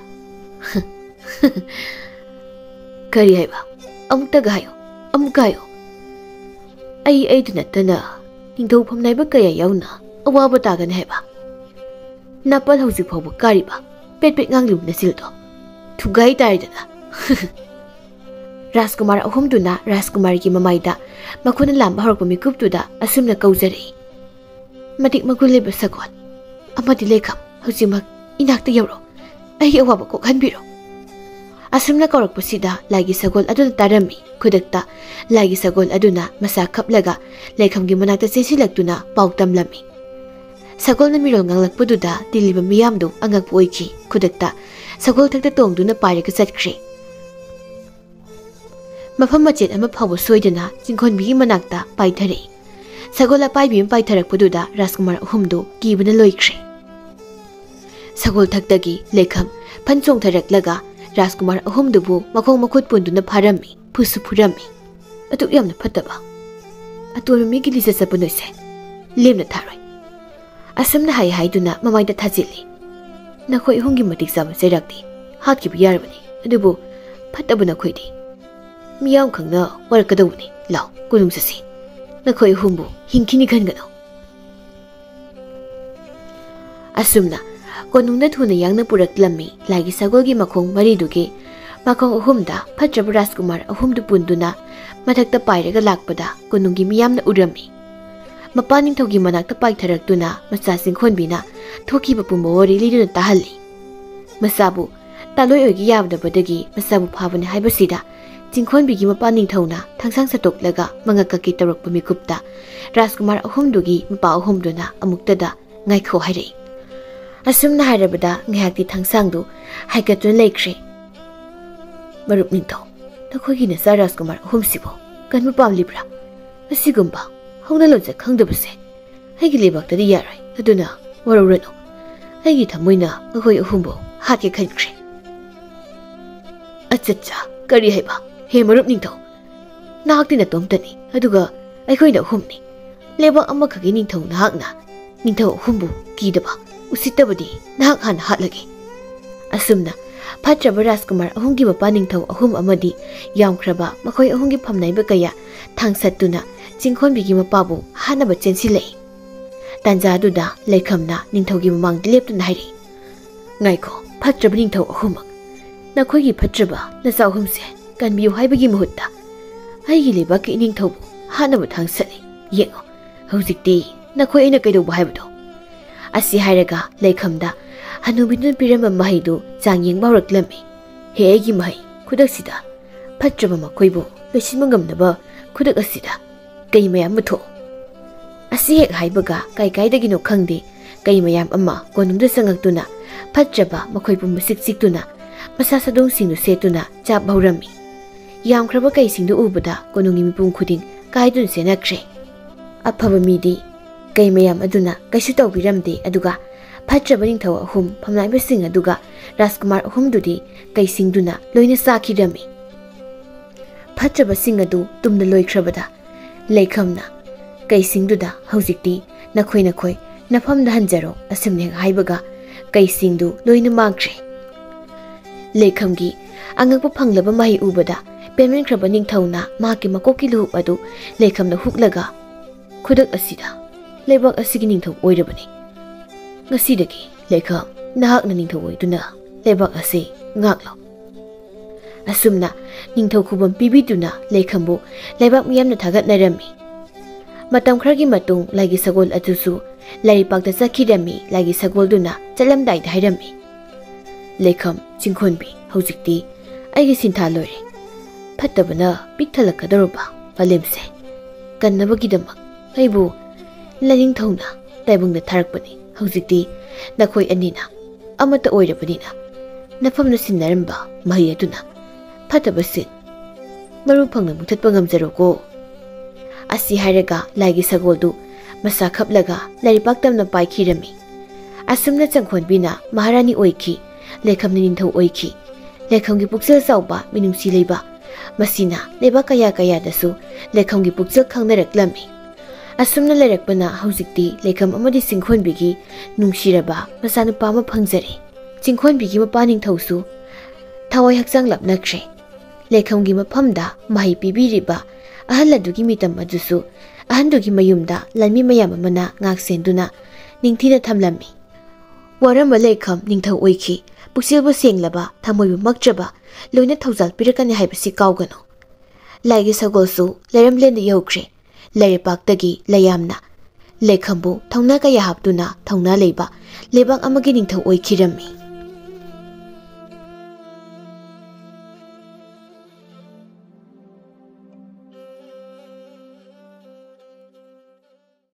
करि हाइबा अमुक्ता गायो अमुक गायो अइ अइदु नतना निंगथौ फमनाइबा कया याउना अवाबा तागनि हाइबा नपल हौजिक फाउबा कारिबा पेट पेट nganglum nasildo thugai taidana राजकुमार अहुमदुना राजकुमारी की ममाइदा मखुना लांबा हरकपा मिकुपतुदा असुमना कौजरे मतिक मगुले बसगोन अमदि लेखम हौजिमक इनाक्ता यौरो अहि अवाबा कोखनबिरो असुमना कौरकपसिदा लागी सगोल अदुना तारमी खुदक्ता लागी सगोल अदुना मसा खपलगा लेखमगी मनाक्ता चेसिलक्तुना पाउतमलमी Sagol मिरोल nganglakpaduda diliba miyamdu angakpu oiki khudakta Sagol थक्ता तोंगदुना पाइरगा चटख्रे मफम मचेत अमा फाव सोइदना चिंखोनबीगी मनाक्ता पाइथरे सगोल अपाइबी पाइथरकपदुदा राजकुमार अहुमदो कीबना लोइख्रे सगोल थक्तगी लेखम फनचोंथरकलगा राजकुमार अहुमदुबु मखोंग मखुत पुंदुना फारम्मी फुसु फुरम्मी अतुक यामना फत्तबा अतोन मिगी लिसा सपनोइसे लेमना थारोय असमना हाय हाइदुना ममाइदा थाजिली नखोइ हुंगी मतिक जाब सेरक्ति हातकिबु यारबनी अदुबु फत्तबु नखोइदी मियाम खंगना वरकदौनी लाव कुलुंग ससी नखोइ हुंबु हिंखिनी खनगनो असुमना कोनुंगना थुना यांगना पुरकलम्मी लागी सगोलगी मखोंग मरिदुगे मखोंग अहुमदा फत्रबु राजकुमार अहुमदु पुंदुना मथक्ता पाइरगा लाकपदा कोनुंगी मियामना उरम्मी मपा निंगथौगी मनाक्ता पाइथरक्तुना मचा चिंखोनबीना थोखिबा पुंबा वरि लिदुना ताहल्ली मसाबु तालोय ओइगी याबदबदगी मसाबु फाबने हाइबसिदा चिंखोनबीगी मपा निंगथौना थांसांग सतोकलगा मंगककी तौरकपा मिकुपता राजकुमार अहुमदुगी Mopa अहुमदुना अमुक्तदा ngaikho haire asumna hairabada ngahakti थांसांगदु हाइकतुन लेख्रे मरुप निंथौ तखोगी न सा राजकुमार अहुमसिबो कन्मु पामलिब्रा असिगुम्बा हौना लोंजा खंगदबसे आइगी लेबाक्तदि याराय अदुना वरौरनु आइगी थमोइना अखोइ अहुमबो हातके खनख्रे अचच्चा करि हाइबा हे मरुप निंथौ नाहक्ति न तोमतनी अदुगा अखोइना अहुमनी लेबाक अमखगी निंथौ नाहकना निंथौ अहुमबु कीदबा उसितबदि नाहक हान हातलगे असुमना फत्रबा राजकुमार अहुमगी मपा निंथौ अहुम अमदि यामख्रबा मखोइ अहुमगी फमनाइबा कया थांसत्तुना चिंखोनबीगी मपाबु हानबा चेनसिलै तांजादुदा लेखमना निंथौगी ममांग लेप्तुना हाइरे ngaiko फत्रबा निंथौ अहुमक नखोइगी फत्रबा नचा अहुमसे कनबियु हाइबगी मुहुत्ता आइगी लेबाकी निंथौबु हानबा थांसले येंगो हौजिकति नखोइ अइना कैदौबा हाइबदो असि हाइरगा लेखमदा हनुबिदुन पिरम महिदु चांगयेंग बावरक्लम्मी हे आइगी महि खुदकसिदा फत्रबा मखोइबु लोइसिनबा ngamnaba खुदक असिदा कई मयाम मुथो असि हेक हाइबगा काई काइदगिनो खंगदे कई मयाम अम्मा कोनुंगदा संगक्तुना फत्रबा मखोइबु मसिक सिकतुना मसा सदोंग सिंगु सेतुना चाप भौरम्मी यामख्रबा कई सिंगदु उबदा कोनुंगी मिपुंग खुदिंग काइदुन सेनख्रे अफबा मिदी कई मयाम अदुना कैसु तौबिरमदे अदुगा फत्रबा निंथौ अहुम फमनाइबा सिंग अदुगा राजकुमार अहुमदुदी कई सिंगदुना लोइना साखिरम्मी फत्रबा सिंग अदु तुमना लोइख्रबदा लेखमना कई सिंगदुदा हौजिकति नखोइ नखोइ नफमदा हंजरो असुमने हाइबगा कई सिंगदु लोइना मांख्रे लेखमगी अंगकपा फंगलबा माहि उबदा पेमेंख्रबा निंथौना माके मकोकी लुहुप अदु लेखमना हुकलगा खुदक असिदा लेबाक असिगी निंथौ ओइरबनी ngasi dagi lekha nahak na ningthau oiduna लेबाक असे ngaklo asumna ningthau khubam pibiduna lekhambu leibak miyamna thagatnarami matam khragi matung lagi sagol atusu lairipakta chakhirami lagi sagolduna chalamdai dhairami lekham chingkhonbi hojikti aigi sintha lore phattabana pikthalakadaroba palemse kannabagidama aibu laning thongna taibungna tharakpani hojikti nakhoi anina amata oirabanina nafamna sinnaramba mahi aduna phatabasi maru phangna muthatpa ngamjaroko asi hairaga laigi sagoldu masa khaplaga laripak tamna paikhirami asumna changkhonbina maharani oikhi lekhamni ninthau oikhi lekhamgi puksel sauba minungsi leiba masina leba kaya kaya dasu lekhamgi puksel khangnaraklami asumna lerakpana hojikti lekham amadi singkhonbigi nungshiraba masanu pama phangjare chingkhonbigi mapaning thausu thawai hakchang lapnakre lekhamgi maphamda mahi pibiriba ahalladugi mitam adusu ahandugi mayumda lalmi mayam amana ngak senduna ningthina thamlami waramba lekham ningthau oikhi puksilbu senglaba thamoibu makjaba loina thaujal pirakani haibasi kaugano laigi sagolsu leramlende yokre laripaktagi layamna lekhambu thongna kaya haptuna thongna leiba lebak amagi ningthau oikhirami